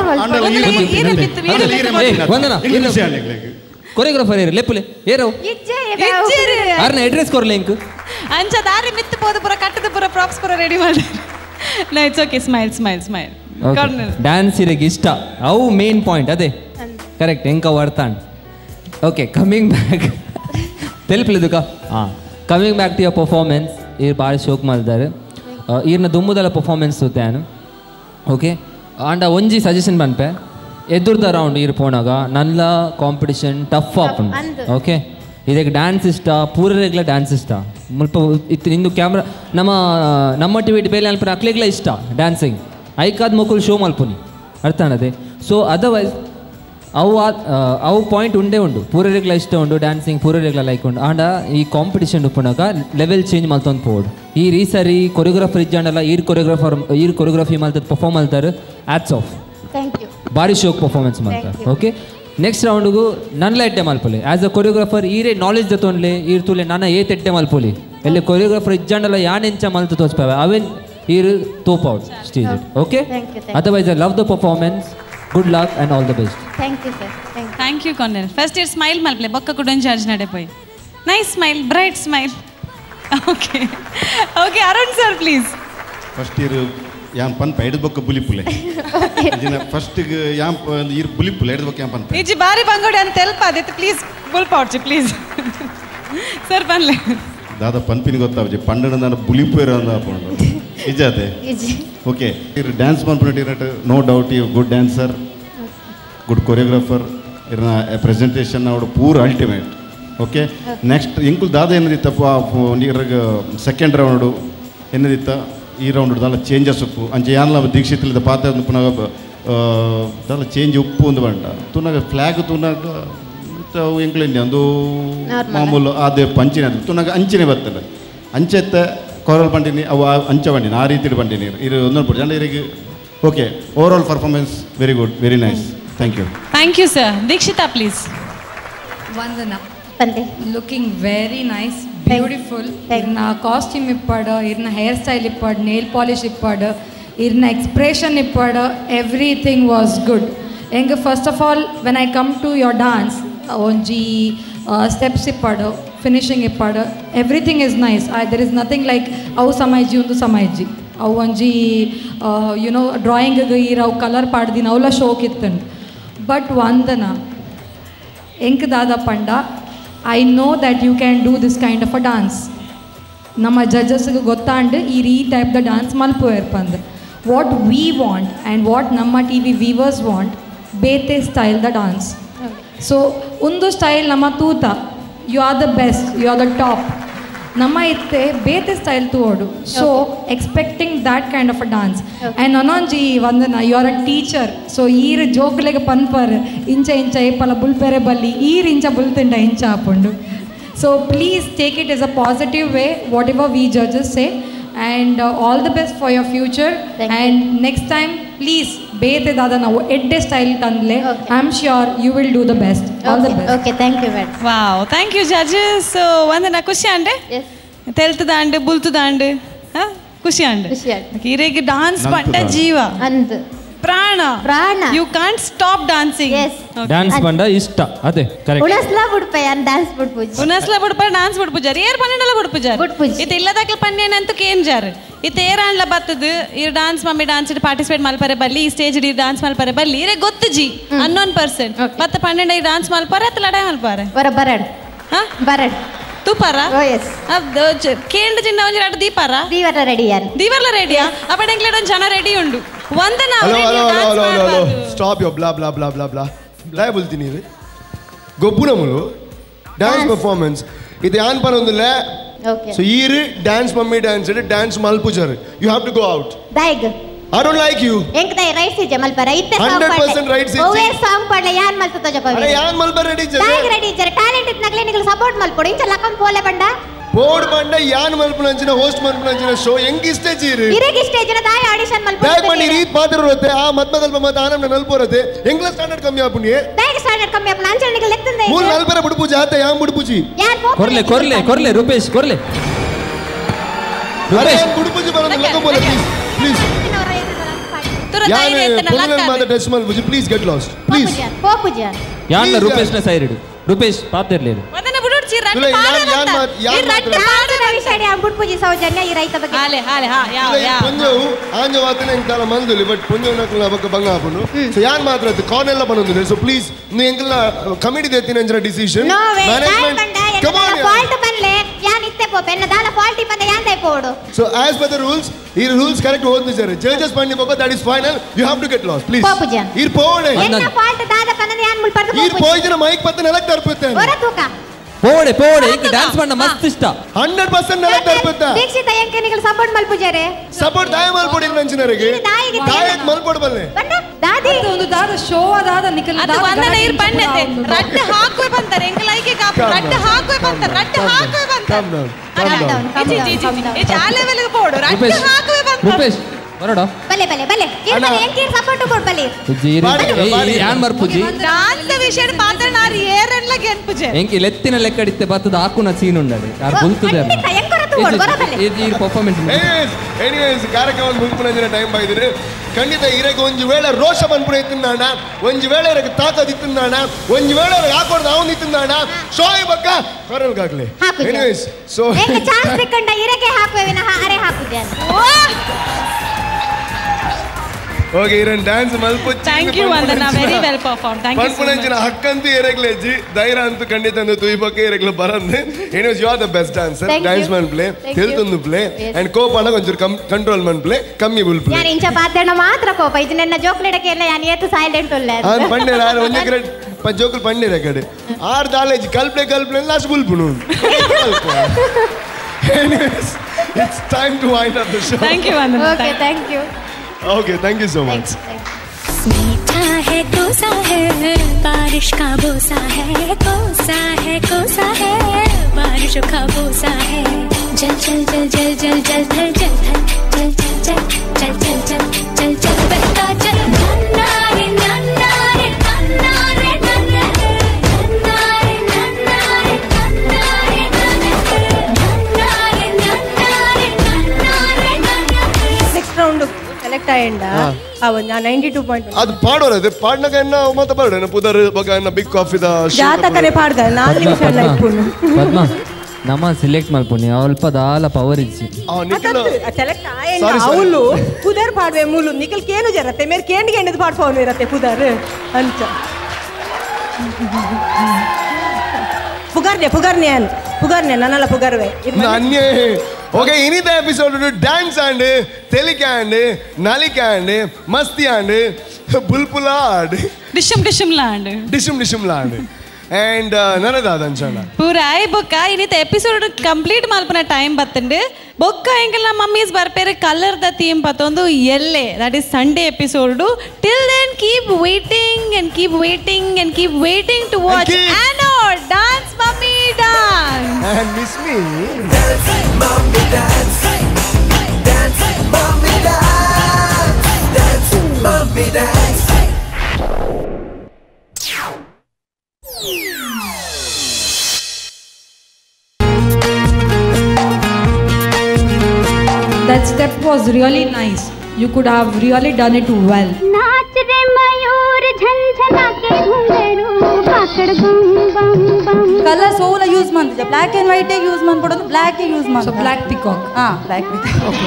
ವಂದನಾ ಕೊರಿಯೋಗ್ರಾಫರ್ ಏರು ಲೆಪ್ಪುಲೆ ಏರೋ ಆರ್ನ ಅಡ್ರೆಸ್ ಕೊರ್ಲೆ ಇಂಕ್ ಅಂಚ ದಾರಿ ಮಿತ್ತು ಪೋದು ಪುರ ಕಟ್ಟದ ಪುರ ಪ್ರಾಪ್ಸ್ ಪುರ ರೆಡಿ ಮಾಡಿ no it's okay smile smile smile dance ಇರಗೆ ಇಷ್ಟ ಅವು ಮೇನ್ ಪಾಯಿಂಟ್ ಅದೇ ಕರೆಕ್ಟ್ ಎಂಕ ವರ್ತಾಂಡ್ ಓಕೆ ಕಮಿಂಗ್ ಬ್ಯಾಕ್ ತೆಲುಪುಲೆದುಕ ಹಾಂ coming back to your performance ಈರ್ ಭಾಳ ಶೋಕ್ ಮಾಡಿದ್ದಾರೆ ಈರ್ನ ದುಮ್ಮುದಲ ಪರ್ಫಾರ್ಮೆನ್ಸ್ ತೂತಾನು ಓಕೆ ಆಂಡ ಒಂಜಿ ಸಜೆಷನ್ ಬನ್ಪೆ ಎದುರ್ದ ರೌಂಡ್ ಈರ್ ಪೋನಾಗ ನಲ್ಲ ಕಾಂಪಿಟಿಷನ್ ಟಫ್ ಆಪುಂಡು ಓಕೆ ಇದಕ್ಕೆ ಡ್ಯಾನ್ಸ್ ಇಷ್ಟ ಪೂರ ರೆಗ್ಲ ಡ್ಯಾನ್ಸ್ ಇಷ್ಟ ಮುಲ್ಪ ಇತ್ತು ಇಂದು ಕ್ಯಾಮ್ರಾ ನಮ್ಮ ನಮ್ಮ ಟಿ ವಿ ಬೇಲೆ ಅಲ್ಪ ಅಕ್ಲೆಗ್ಲ ಇಷ್ಟ ಡ್ಯಾನ್ಸಿಂಗ್ ಐಕಾದ ಮಕ್ಕಳು ಶೋ ಮಲ್ಪುನಿ ಅರ್ಥ ಅನ್ನದೆ ಸೊ ಅದರ್ವೈಸ್ ಅವು ಅವು ಪಾಯಿಂಟ್ ಉಂಡೇ ಉಂಡು ಪೂರರೆಗ್ಲ ಇಷ್ಟ ಉಂಡು ಡ್ಯಾನ್ಸಿಂಗ್ ಪೂರರೆಗ್ಲ ಲೈಕ್ ಉಂಡು ಆಂಡ ಈ ಕಾಂಪಿಟೇಷನ್ ಉಪ್ಪುನಾಗ ಲೆವೆಲ್ ಚೇಂಜ್ ಮಲ್ತೊಂದು ಪೋಡು ಈ ರೀ ಸರಿ ಕೊರಿಯೋಗ್ರಾಫರ್ ಇಜ್ಜಾಂಡಲ್ಲ ಈರ್ ಕೊರಿಯೋಗ್ರಾಫರ್ ಈರ್ ಕೊರಿಯೋಗ್ರಫಿ ಮಲ್ತದ ಪರ್ಫಾರ್ಮ್ ಮಾಡ್ತಾರೆ ಆ್ಯಟ್ಸ್ ಆಫ್ ಥ್ಯಾಂಕ್ ಯು ಭಾರಿ ಶೋಕ್ ಪರ್ಫಾರ್ಮೆನ್ಸ್ ಮಾಡ್ತಾರೆ ಓಕೆ ನೆಕ್ಸ್ಟ್ ರೌಂಡ್ಗೂ ನನ್ನ ಎಟ್ಟೆ ಮಲ್ಪೊಲಿ ಆ್ಯಸ್ ಅ ಕೊರಿಯೋಗ್ರಾಫರ್ ಈರೇ ನಾಲೆಜ್ ಜೊತೊಂಡ್ಲೆ ಈರ್ ತುಲೆ ನನ್ನ ಏತ್ ಎಟ್ಟೆ ಮಲ್ಪೊಲಿ ಎಲ್ಲಿ ಕೊರಿಯೋಗ್ರಾಫರ್ ಇಜ್ಜಾಂಡಲ್ಲ ಯಾನ್ ಎಂಚ ಮಲ್ತು ತೋರಿಸ್ಪಾವೆ ಅವೇನ್ ಈರ್ ತೋಪ್ out stage it okay otherwise I love the performance good luck and all the best thank you sir thank you ಕೊನೆಲ್ ಫಸ್ಟ್ ಇಯರ್ ಸ್ಮೈಲ್ ಮಲ್ಪಲೆ ಬೊಕ್ಕ ಕುಡನ್ ಚಾರ್ಜ್ ನಡೆ ಪೋಯ್ nice smile bright smile okay okay Arun sir please first year ಯಾನ್ ಪನ್ಪ ಎಡದ ಬೊಕ್ಕ ಬುಲಿಪುಲೆ ಇಜಿನ first ಯಾನ್ ಇರ್ ಬುಲಿಪುಲೆ ಎಡದ ಬೊಕ್ಕ ಯಾನ್ ಪನ್ಪ ಇಜಿ ಬಾರಿ ಬಂಗೋಡಿ ಅಂತ ಹೆಲ್ಪ್ ಆದಿತ್ತು ಪ್ಲೀಸ್ ಬುಲ್ ಪಾಡ್ಚಿ ಪ್ಲೀಸ್ ಸರ್ ಬನ್ಲೆ ದಾದ ಪನ್ಪಿನ ಗೊತ್ತಾವಜಿ ಪಂಡನ ನಾನು ಬುಲಿಪು ಇರೋ ಅಂದ ಹಾಕೊಂಡು ಇಜಾತೆ ಓಕೆ ಇರ್ ಡ್ಯಾನ್ಸ್ ಮನ್ಪುನಟ್ ಇರಟ್ no doubt you good dancer good choreographer ಇರ್ನ ಪ್ರೆಸೆಂಟೇಷನ್ ಅವಡು ಪೂರ ಅಲ್ಟಿಮೇಟ್ ಓಕೆ ನೆಕ್ಸ್ಟ್ ಇಂಕುಲ್ ದಾದ ಏನದಿತ್ತಪ್ಪ ನೀರಾಗ ಸೆಕೆಂಡ್ ರೌಂಡು ಏನದಿತ್ತ ಈ ರೌಂಡ್ ದಾಲ ಚೇಂಜಸ್ ಉಪ್ಪು ಅಂಚೆ ಯಾನ್ಲ ದೀಕ್ಷಿತಲಿದ್ದ ಪಾತ್ರ ಪುನಃ ದಾಲ ಚೇಂಜ್ ಉಪ್ಪು ಒಂದು ಬಂಟ ತುನಾಗ ಫ್ಲಾಗ್ ತುನಾಗ ಎಂಕ್ಲಿಂಡಿ ಒಂದು ಮಾಮೂಲು ಅದೇ ಪಂಚಿನ ತುನಾಗ ಅಂಚಿನೇ ಬರ್ತದೆ ಅಂಚೆತ್ತ ಕೊರಲ್ ಬಂಡಿನಿ ಅವು ಅಂಚ ಬಂಡಿನಿ ಆ ರೀತಿ ಬಂಡಿನಿ ಇದು ಒಂದೊಂದು ಜನ ಇರಿಗೆ okay overall performance very good very nice thank you thank you sir Dikshita please Vandana looking very nice beautiful ಇರ್ನ ಕಾಸ್ಟ್ಯೂಮ್ ಇಪ್ಪಾಡು ಇರ್ನ ಹೇರ್ ಸ್ಟೈಲ್ ಇಪ್ಪಾಡು ನೇಲ್ ಪಾಲಿಶ್ ಇಪ್ಪಾಡು ಇರ್ನ ಎಕ್ಸ್ಪ್ರೆಷನ್ ಇಪ್ಪಾಡು ಎವ್ರಿಥಿಂಗ್ ವಾಸ್ ಗುಡ್ ಹೆಂಗೆ first of all when I come to your dance ಒಂಜಿ steps ಇಪ್ಪಾಡು ಫಿನಿಶಿಂಗ್ ಇಪ್ಪಾಡು everything is nice I there is nothing like ಅವು ಸಮೈಜಿ ಒಂದು ಸಮೈಜಿ ಅವು ಒಂಜಿ ಯುನೋ ಡ್ರಾಯಿಂಗ್ಗೆ ಇರೋ ಕಲರ್ ಪಾಡ್ದಿನ ಅವಲ ಶೋಕ್ ಇತ್ತಂಡು ಬಟ್ ವಂದನಾ ಎಂಕ್ ದಾದ ಪಂಡ I know that you can do this kind of a dance ನಮ್ಮ ಜಡ್ಜಸ್ಗೆ ಗೊತ್ತಾಂಡು ಈ ಈ ಟೈಪ್ ದ ಡಾನ್ಸ್ ಮಲ್ಪುವೆರ್ಪಂದು what we want and what ನಮ್ಮ ಟಿ ವಿ ವೀವರ್ಸ್ ವಾಂಟ್ ಬೇತೆ ಸ್ಟೈಲ್ ದ ಡಾನ್ಸ್ ಸೊ ಒಂದು ಸ್ಟೈಲ್ ನಮ್ಮ ತೂತ you are the best you are the top ನಮ್ಮ ಇತ್ತೆ ಬೇತೆ ಸ್ಟೈಲ್ ತೂಡು so expecting that kind of a dance and ನೊನೊಂಜಿ Vandana you are a teacher so ಈರ್ ಜೋಕ್ಲೆಗೆ ಪನ್ಪರ್ ಇಂಚ ಇಂಚ ಏಪಲ ಬುಲ್ಪೆರೆ ಬಲ್ಲಿ ಈರ್ ಇಂಚ ಬುಲ್ತಿಂಡ ಇಂಚ ಹಾಕೊಂಡು so please take it is a positive way whatever we judges say and all the best for your future and next time please ಬೇತೆ ದಾದ ನಾವು ಎಡ್ಡೆ ಸ್ಟೈಲ್ ತಂದ್ಲೆ I am sure you will do the best all the best okay thank you madam wow thank you judges Vandana ಖುಷಿ ಅಂಡೆ ತೆಲ್ತದಾಂಡು ಬುಲ್ತದಾಂಡು ಹಾಂ ಖುಷಿ ಅಂಡು ಈರೆಗೆ dance ಪಂಡ ಜೀವ ಅಂದ್ ಪ್ರಾಣ ಪ್ರಾಣ you can't stop dancing dance ಪಂಡ ಇಷ್ಟ ಅದೇ ಕರೆಕ್ಟ್ ಉಣಸ್ಲಾ ಬಿಡ್ಪೆ ಅನ್ ಡ್ಯಾನ್ಸ್ ಬಿಡ್ಪುಜಿ ಉಣಸ್ಲಾ ಬಿಡ್ಪೆ ಡ್ಯಾನ್ಸ್ ಬಿಡ್ಪುಜಾರಿ ಏರ್ ಪನ್ನೆಂಡಲ ಬಿಡ್ಪುಜಾರಿ ಬಿಡ್ಪುಜಿ ಇದು ಇಲ್ಲದಾಕಲ್ ಪನ್ನೆಂಡ ಕೇನ್ ಜಾರ್ ಇದು ಏರಾಣ್ಲ ಬತ್ತದು ಈ ಡಾನ್ಸ್ ಮಮ್ಮಿ ಡಾನ್ಸ್ ಪಾರ್ಟಿಸಿಪೇಟ್ ಮಲ್ಪರೆ ಬಲ್ಲಿ ಈ ಸ್ಟೇಜ್ ಈ ಡಾನ್ಸ್ ಮಲ್ಪರೆ ಬಲ್ಲಿ ಇರೇ ಗೊತ್ತು ಜಿ ಹನ್ನೊಂದು ಪರ್ಸೆಂಟ್ ಮತ್ತೆ ಪನ್ನೆಂಡ ಈ ಡಾನ್ಸ್ ಮಲ್ಪರೆ ಅತ್ತ ಲಡಾಯ್ ಮಲ್ಪಾರೆ ಬರ ಬರಡ್ ಹಾ ಬರಡ್ ತೂಪಾರ ಓ ಎಸ್ ಕೇಂದ್ರ ಚಿನ್ನ ಒಂಜಿ ಎರಡು ದೀಪಾರ ದೀವರ ರೆಡಿ ಯಾರು ದೀವರ್ಲ ರೆಡಿಯಾ ಅಪ್ಪಡ ಎಂಕ್ಲೆಡ್ ಒಂದು ಜನ ರೆಡಿ ಉಂಡು Vandana hello hello hello hello hello stop ಯೋ blah blah blah blah blah blah ಬಲ್ತೀನಿ ಗೊಬ್ಬುನಮುಲು ಡ್ಯಾನ್ಸ್ ಪರ್ಫಾರ್ಮೆನ್ಸ್ ಇದು ಯಾನ್ ಪನೊಂದುಲ್ಲ ಓಕೆ ಸೊ ಈರ್ ಡ್ಯಾನ್ಸ್ ಮಮ್ಮಿ ಡ್ಯಾನ್ಸ್ ಇಡ್ ಡ್ಯಾನ್ಸ್ ಮಲ್ಪುಜರ್ you have to go out ದೈಗ್ ಐ ಡೋಂಟ್ ಲೈಕ್ ಯು ಎಂಕ್ ದೈ ರೈಟ್ ಸಿಜೆ ಮಲ್ಪರ ಇತ್ತೆ ಸಾಂಗ್ ಹಂಡ್ರೆಡ್ ಪರ್ಸೆಂಟ್ ರೈಟ್ ಸಿಜೆ ಓವೇ ಸಾಂಗ್ ಪಡ್ಲೆ ಯಾನ್ ಮಲ್ತ ತೋಜಪ ಅರೆ ಯಾನ್ ಮಲ್ಪರ ರೆಡಿ ಜೆ ದೈಗ್ ರೆಡಿ ಜೆ ಟ್ಯಾಲೆಂಟ್ ಇತ್ನಗ್ಲೆ ನಿಗಳು ಸಪೋರ್ಟ್ ಮಲ್ಪೊಡು ಇಂಚ ಲಕಂ ಪೋಲೆ ಬಂಡ ಬೋರ್ಡ್ ಬಂಡ ಯಾನ್ ಮಲ್ಪನಂಚಿನ ಹೋಸ್ಟ್ ಮಲ್ಪನಂಚಿನ ಶೋ ಎಂಗಿ ಸ್ಟೇಜ್ ಇರು ಇರೆಗೆ ಸ್ಟೇಜ್ ನ ದಾಯ ಆಡಿಷನ್ ಮಲ್ಪೊಡು ದೈಗ್ ಬಂಡಿ ರೀತ್ ಪಾತ್ರ ಇರುತ್ತೆ ಆ ಮತ್ಮದಲ್ಪ ಮತ ಆನಂದ ನಲ್ಪೋರತೆ ಎಂಗ್ಲ ಸ್ಟ್ಯಾಂಡರ್ಡ್ ಕಮ್ಮಿ ಆಪುನಿ ದೈಗ್ ಸ್ಟ್ಯಾಂಡರ್ಡ್ ಕಮ್ಮಿ ಆಪುನ ಅಂಚ ನಿಗಳು ಲೆತ್ತಂದೆ ಮೂಲ ನಲ್ಪರ ಬುಡುಪು ಜಾತ ಯಾಂ ಬುಡುಪುಜಿ ಯಾನ್ ಕೊರ್ಲೆ ಕೊರ್ಲೆ ಕೊರ್ಲೆ ರೂಪೇಶ್ ಕೊರ್ಲೆ ಅರೆ ಬುಡುಪುಜಿ ಬರೋದು ಲಕ ಬೋಲೆ ಪ್ಲೀಸ್ ಪ್ಲೀಸ್ ಯಾನ್ ಪೊಲನ್ ಮಾದ ಟಚ್ ಮಲ್ಪುಜಿ ಪ್ಲೀಸ್ ಗೆಟ್ ಲಾಸ್ಟ್ ಪ್ಲೀಸ್ ಪೋಪುಜಿ ಯಾನ್ ರೂಪೇಶ್ ನ ಸೈಡ್ ಇಡು ರೂಪೇಶ್ ಪಾತಿರ್ಲೇರು ವಂದನಾ ಬುಡುಡ್ಚಿ ರಟ್ಟ ತುಲೆ ಯಾನ್ ಯಾನ್ ಮಾತ್ ಯಾನ್ ರಟ್ಟ ಪಾಡದ ವಿಷಯ ಯಾನ್ ಬುಡ್ಪುಜಿ ಸೌಜನ್ಯ ಈ ರೈತ ಬಗ್ಗೆ ಹಾಲೆ ಹಾಲೆ ಹಾ ಯಾ ಯಾ ಪುಂಜವು ಆಂಜ ವಾತನ ಎಂಕಲ ಮಂದುಲಿ ಬಟ್ ಪುಂಜವು ನಕಲ ಬಕ್ಕ ಬಂಗ ಆಪುನು ಸೊ ಯಾನ್ ಮಾತ್ರ ಕಾರ್ನ್ ಎಲ್ಲ ಬಂದೊಂದು ಸೊ ಪ್ಲೀಸ್ ನಿ ಎಂಕಲ ಕಮಿಟಿ ದೇತಿನ ಅಂಜನ decision no way management come on fault ಬನ್ಲೆ ಯಾನ್ ಇತ್ತೆ ಪೋ ಪೆನ್ನ ದಾಲ ಫಾಲ್ಟ್ ಬಂದ ಯಾನ್ ದೈ ಪೋಡು so as per the rules ಈ ರೂಲ್ಸ್ ಕರೆಕ್ಟ್ ಓದ್ನಿ ಸರ್ ಜಡ್ಜಸ್ ಪಂಡಿ ಬಕ್ಕ that is final you have to get lost please ಪೋಪುಜನ್ ಇರ್ ಪೋಣೆ ಎನ್ನ ಫಾಲ್ಟ್ ದಾದ ಪನ್ನದ ಯಾನ್ ಮುಲ್ ಪರ್ದು ಇರ್ ಪೋಯ್ಜನ ಮೈಕ್ ಪತ್ತ ನೆಲಕ್ ತರ್ಪುತ್ತೆ ಹೊರ ತೂಕ ಪೋಡೆ ಪೋಡೆ ಇಂಕ ಡ್ಯಾನ್ಸ್ ಮಾಡನ ಮಸ್ತ್ ಇಷ್ಟ ಹಂಡ್ರೆಡ್ ಪರ್ಸೆಂಟ್ ನೆಲ ತರ್ಪುತ್ತ ದೀಕ್ಷಿತ ಎಂಕೆ ನಿಗಳು ಸಪೋರ್ಟ್ ಮಲ್ಪುಜಾರೆ ಸಪೋರ್ಟ್ ದಾಯ ಮಲ್ಪೊಡಿ ನಂಚಿನರಿಗೆ ದಾಯ ಮಲ್ಪೊಡ ಬಲ್ಲೆ ದಾದಿ ಒಂದು ದಾದ ಶೋ ಅದಾದ ನಿಕಲ್ ಅದು ವಂದನೆ ಇರ್ ಪಣ್ಣತೆ ರಟ್ಟ ಹಾಕುವೆ ಬಂತಾರೆ ಎಂಕ ಲೈಕೆ ಕಾಪ್ ರಟ್ಟ ಹಾಕುವೆ ಬಂತಾರೆ ರಟ್ಟ ಹಾಕುವೆ ಬಂತಾರೆ ಜಿ ಜಿ ಜಿ ಈ ಚಾಲೆ ವೆಲಗೆ ಪೋಡು ರಟ್ಟ ಹಾಕುವೆ ಬಂತಾರೆ ರೂಪೇಶ್ ಬರಡ ಬಲೆ ಬಲೆ ಬಲೆ ಇರ್ಬಲೆ ಎಂಕೆ ಸಪೋರ್ಟ್ ಕೊಡ್ ಬಲೆ ಜೀರಿ ಯಾನ್ ಮರ್ಪುಜಿ ಡಾನ್ಸ್ ವಿಷಯ ಮಾತನಾಡಿ ಏರೆನ್ಲ ಗೆನ್ಪುಜೆ ಎಂಕಿ ಲೆತ್ತಿನ ಲೆಕ್ಕಡಿತ್ತೆ ಬತ್ತದ ಹಾಕುನ ಸೀನ್ ಉಂಡದೆ ಯಾರು ಬುಲ್ತದೆ ಈ ಪರ್ಫಾರ್ಮೆನ್ಸ್ ಎನಿವೇಸ್ ಕಾರ್ಯಕ್ರಮ ಮುಗಿಪುನಂಜಿನ ಟೈಮ್ ಬಾಯಿದ್ರೆ ಖಂಡಿತ ಇರಕ್ಕೆ ಒಂದು ವೇಳೆ ರೋಷ ಬಂದ್ಪುಣ ಇತ್ತಿಂದಾಣ ಒಂದು ವೇಳೆ ಇರಕ್ಕೆ ತಾಕತ್ ಇತ್ತಿಂದಾಣ ಒಂದು ವೇಳೆ ಇರಕ್ಕೆ ಹಾಕೋದು ಅವನು ಇತ್ತಿಂದಾಣ ಶೋಯ್ ಬಕ್ಕ ಕರಲ್ಗಾಗ್ಲಿ ಎನಿವೇಸ್ ಸೊ ಎಂಕೆ ಚಾನ್ಸ್ ಸಿಕ್ಕಂಡ ಇರಕ್ಕೆ ಹಾಕುವೆ ವಿನ ಅರೆ ಹಾಕುದೆ ಓಕೆ ಇರನ್ ಡ್ಯಾನ್ಸ್ ಮಲ್ಪ thank you Vandana very well perform thank you ಪನ್ಪುನಂಚಿನ ಹಕ್ಕಂತೂ ಎರಗ್ಲೆ ಜಿ ಧೈರ್ಯ ಅಂತೂ ಖಂಡಿತ ಅಂದು ತುಯಿ ಬಗ್ಗೆ ಎರಗ್ಲೆ ಬರಂದೆ anyways you are the best dancer dance ಮನ್ ಪ್ಲೇ ಹೆಲ್ತ್ ಒಂದು ಪ್ಲೇ ಅಂಡ್ ಕೋಪನ ಒಂಚೂರು ಕಂಟ್ರೋಲ್ ಮನ್ ಪ್ಲೇ ಕಮ್ಮಿ ಬುಲ್ ಪ್ಲೇ ಯಾನ್ ಇಂಚ ಪಾತ್ರಣ ಮಾತ್ರ ಕೋಪ ಇದು ನನ್ನ ಜೋಕ್ಲೆಡಕ್ಕೆ ಎಲ್ಲ ಯಾನ್ ಏತು ಸೈಲೆಂಟ್ ಉಳ್ಳೆ ಆನ್ ಪಂಡೆ ನಾನು ಒಂದೇ ಗ್ರೇಡ್ ಪ ಜೋಕಲ್ ಪಂಡೆ ರಕಡೆ ಆರ್ ದಾಲೇಜ್ ಕಲ್ಪ್ಲೆ ಕಲ್ಪ್ಲೆ ಲಾಸ್ಟ್ ಬುಲ್ ಪುನು anyways it's time to wind up the show thank you Vandana okay thank you Okay, thank you so much. मीठा है कोसा है बारिश का बोसा है कोसा है कोसा है बारिश का बोसा है जल जल जल जल जल जल थल जल थल जल जल जल जल जल जल जल बता जल नन्ना रे नन्ना रे नन्ना रे नन्ना रे नन्ना रे नन्ना रे नन्ना रे नन्ना रे नन्ना रे नन्ना रे नन्ना रे ನೆಕ್ಸ್ಟ್ ರೌಂಡ್ ಸೆಲೆಕ್ಟ್ ಆಯಂಡ ಅವನ್ ನೈಂಟಿ ಟೂ ಪಾಯಿಂಟ್ ಅದು ಪಾಡೋರು ಅದು ಪಾಡ್ನಾಗ ಎನ್ನ ಮತ್ತೆ ಪಾಡೋಣ ಪುದರ್ ಬಗ ಎನ್ನ ಬಿಗ್ ಕಾಫಿ ದ ಜಾತಕನೆ ಪಾಡ್ದ ನಾಲ್ಕು ನಿಮಿಷ ಎಲ್ಲ ಇಟ್ಕೊಂಡು ಪದ್ಮ ನಮ್ಮ ಸೆಲೆಕ್ಟ್ ಮಾಡ್ಪುನಿ ಅಲ್ಪ ದಾಲ ಪವರ್ ಇಜ್ಜಿ ಸೆಲೆಕ್ಟ್ ಆಯಂಡ ಅವಳು ಪುದರ್ ಪಾಡ್ವೆ ಮೂಲು ನಿಕಲ್ ಕೇನು ಜರತ್ತೆ ಮೇರೆ ಕೇಂಡಿಗೆ ಎಂಡದ ಪಾಡ್ಪವನು ಇರತ್ತೆ ಪುದರ್ ಅಂಚ ಪುಗಾರ್ನೆ ಪುಗಾರ್ನೆ ಅನ್ ಪುಗಾರ್ನೆ ನನ್ನಲ್ಲ ಪುಗಾರ್ವೆ ನನ್ನೇ ಓಕೆ ಇನ್ನಿತ ಎಪಿಸೋಡ್ ಡ್ಯಾನ್ಸ್ ಆಂಡ್ ತೆಲಿಕೆ ಆಂಡ್ ನಲಿಕೆ ಆಂಡ್ ಮಸ್ತಿ ಆಂಡ್ ಬುಲ್ಪುಲ ಆಂಡ್ ಡಿಶಮ್ ಡಿಶಮ್ ಲಾಂಡ್ ಡಿಶಮ್ ಡಿಶಮ್ ಲಾಂಡ್ ಅಂಡ್ ನನದಾದ ಅಂಚನ ಪೂರಾಯ್ ಬೊಕ್ಕ ಇನ್ನಿತ ಎಪಿಸೋಡ್ ಕಂಪ್ಲೀಟ್ ಮಲ್ಪನ ಟೈಮ್ ಬತ್ತಂಡು ಬೊಕ್ಕ ಎಂಕಲ್ನ ಮಮ್ಮೀಸ್ ಬರ್ಪೇರೆ ಕಲರ್ ದ ಥೀಮ್ ಪತ್ತೊಂದು ಎಲ್ಲೆ that is Sunday episode till then keep waiting and keep waiting and keep waiting to watch ಆನೋಡ್ dance mummy dance and miss me dance mommy dance dance mommy dance dance mommy dance That step was really nice. You could have really done it well. नाच रे मयूर झंझना के घुंघरू पकड़ बम बम बम colours ಓಲ ಯೂಸ್ ಮಾಡ್ತಿದ್ದೆ ಬ್ಲ್ಯಾಕ್ ಆ್ಯಂಡ್ ವೈಟೇ ಯೂಸ್ ಮಾಡ್ಬಿಡೋದು ಬ್ಲ್ಯಾಕ್ ಯೂಸ್ ಮಾಡಿ So black peacock. ಹಾಂ ಬ್ಲ್ಯಾಕ್ ಪಿಕಾಕ್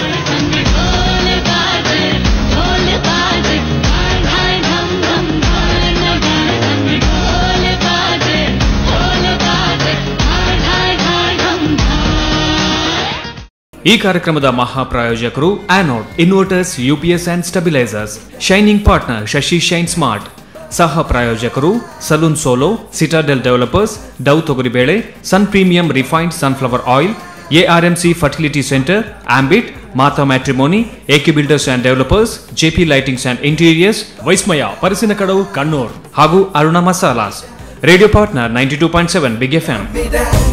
ಈ ಕಾರ್ಯಕ್ರಮದ ಮಹಾಪ್ರಾಯೋಜಕರು anode inverters UPS and stabilisers shining partner Shashi shine smart ಸಹ ಪ್ರಾಯೋಜಕರು ಸಲೂನ್ ಸೋಲೋ ಸಿಟಾಡೆಲ್ ಡೆವಲಪರ್ಸ್ ಡೌ ತೊಗರಿಬೇಳೆ ಸನ್ premium refined sunflower oil ARMC fertility centre ಆಂಬಿಟ್ Mata matrimony A K builders and developers JP lightings and interiors ವೈಸ್ಮಯ ಪರಿಸಿನ ಕಡವು ಕಣ್ಣೂರ್ ಹಾಗೂ Aruna masalas radio partner ninety two point seven big F M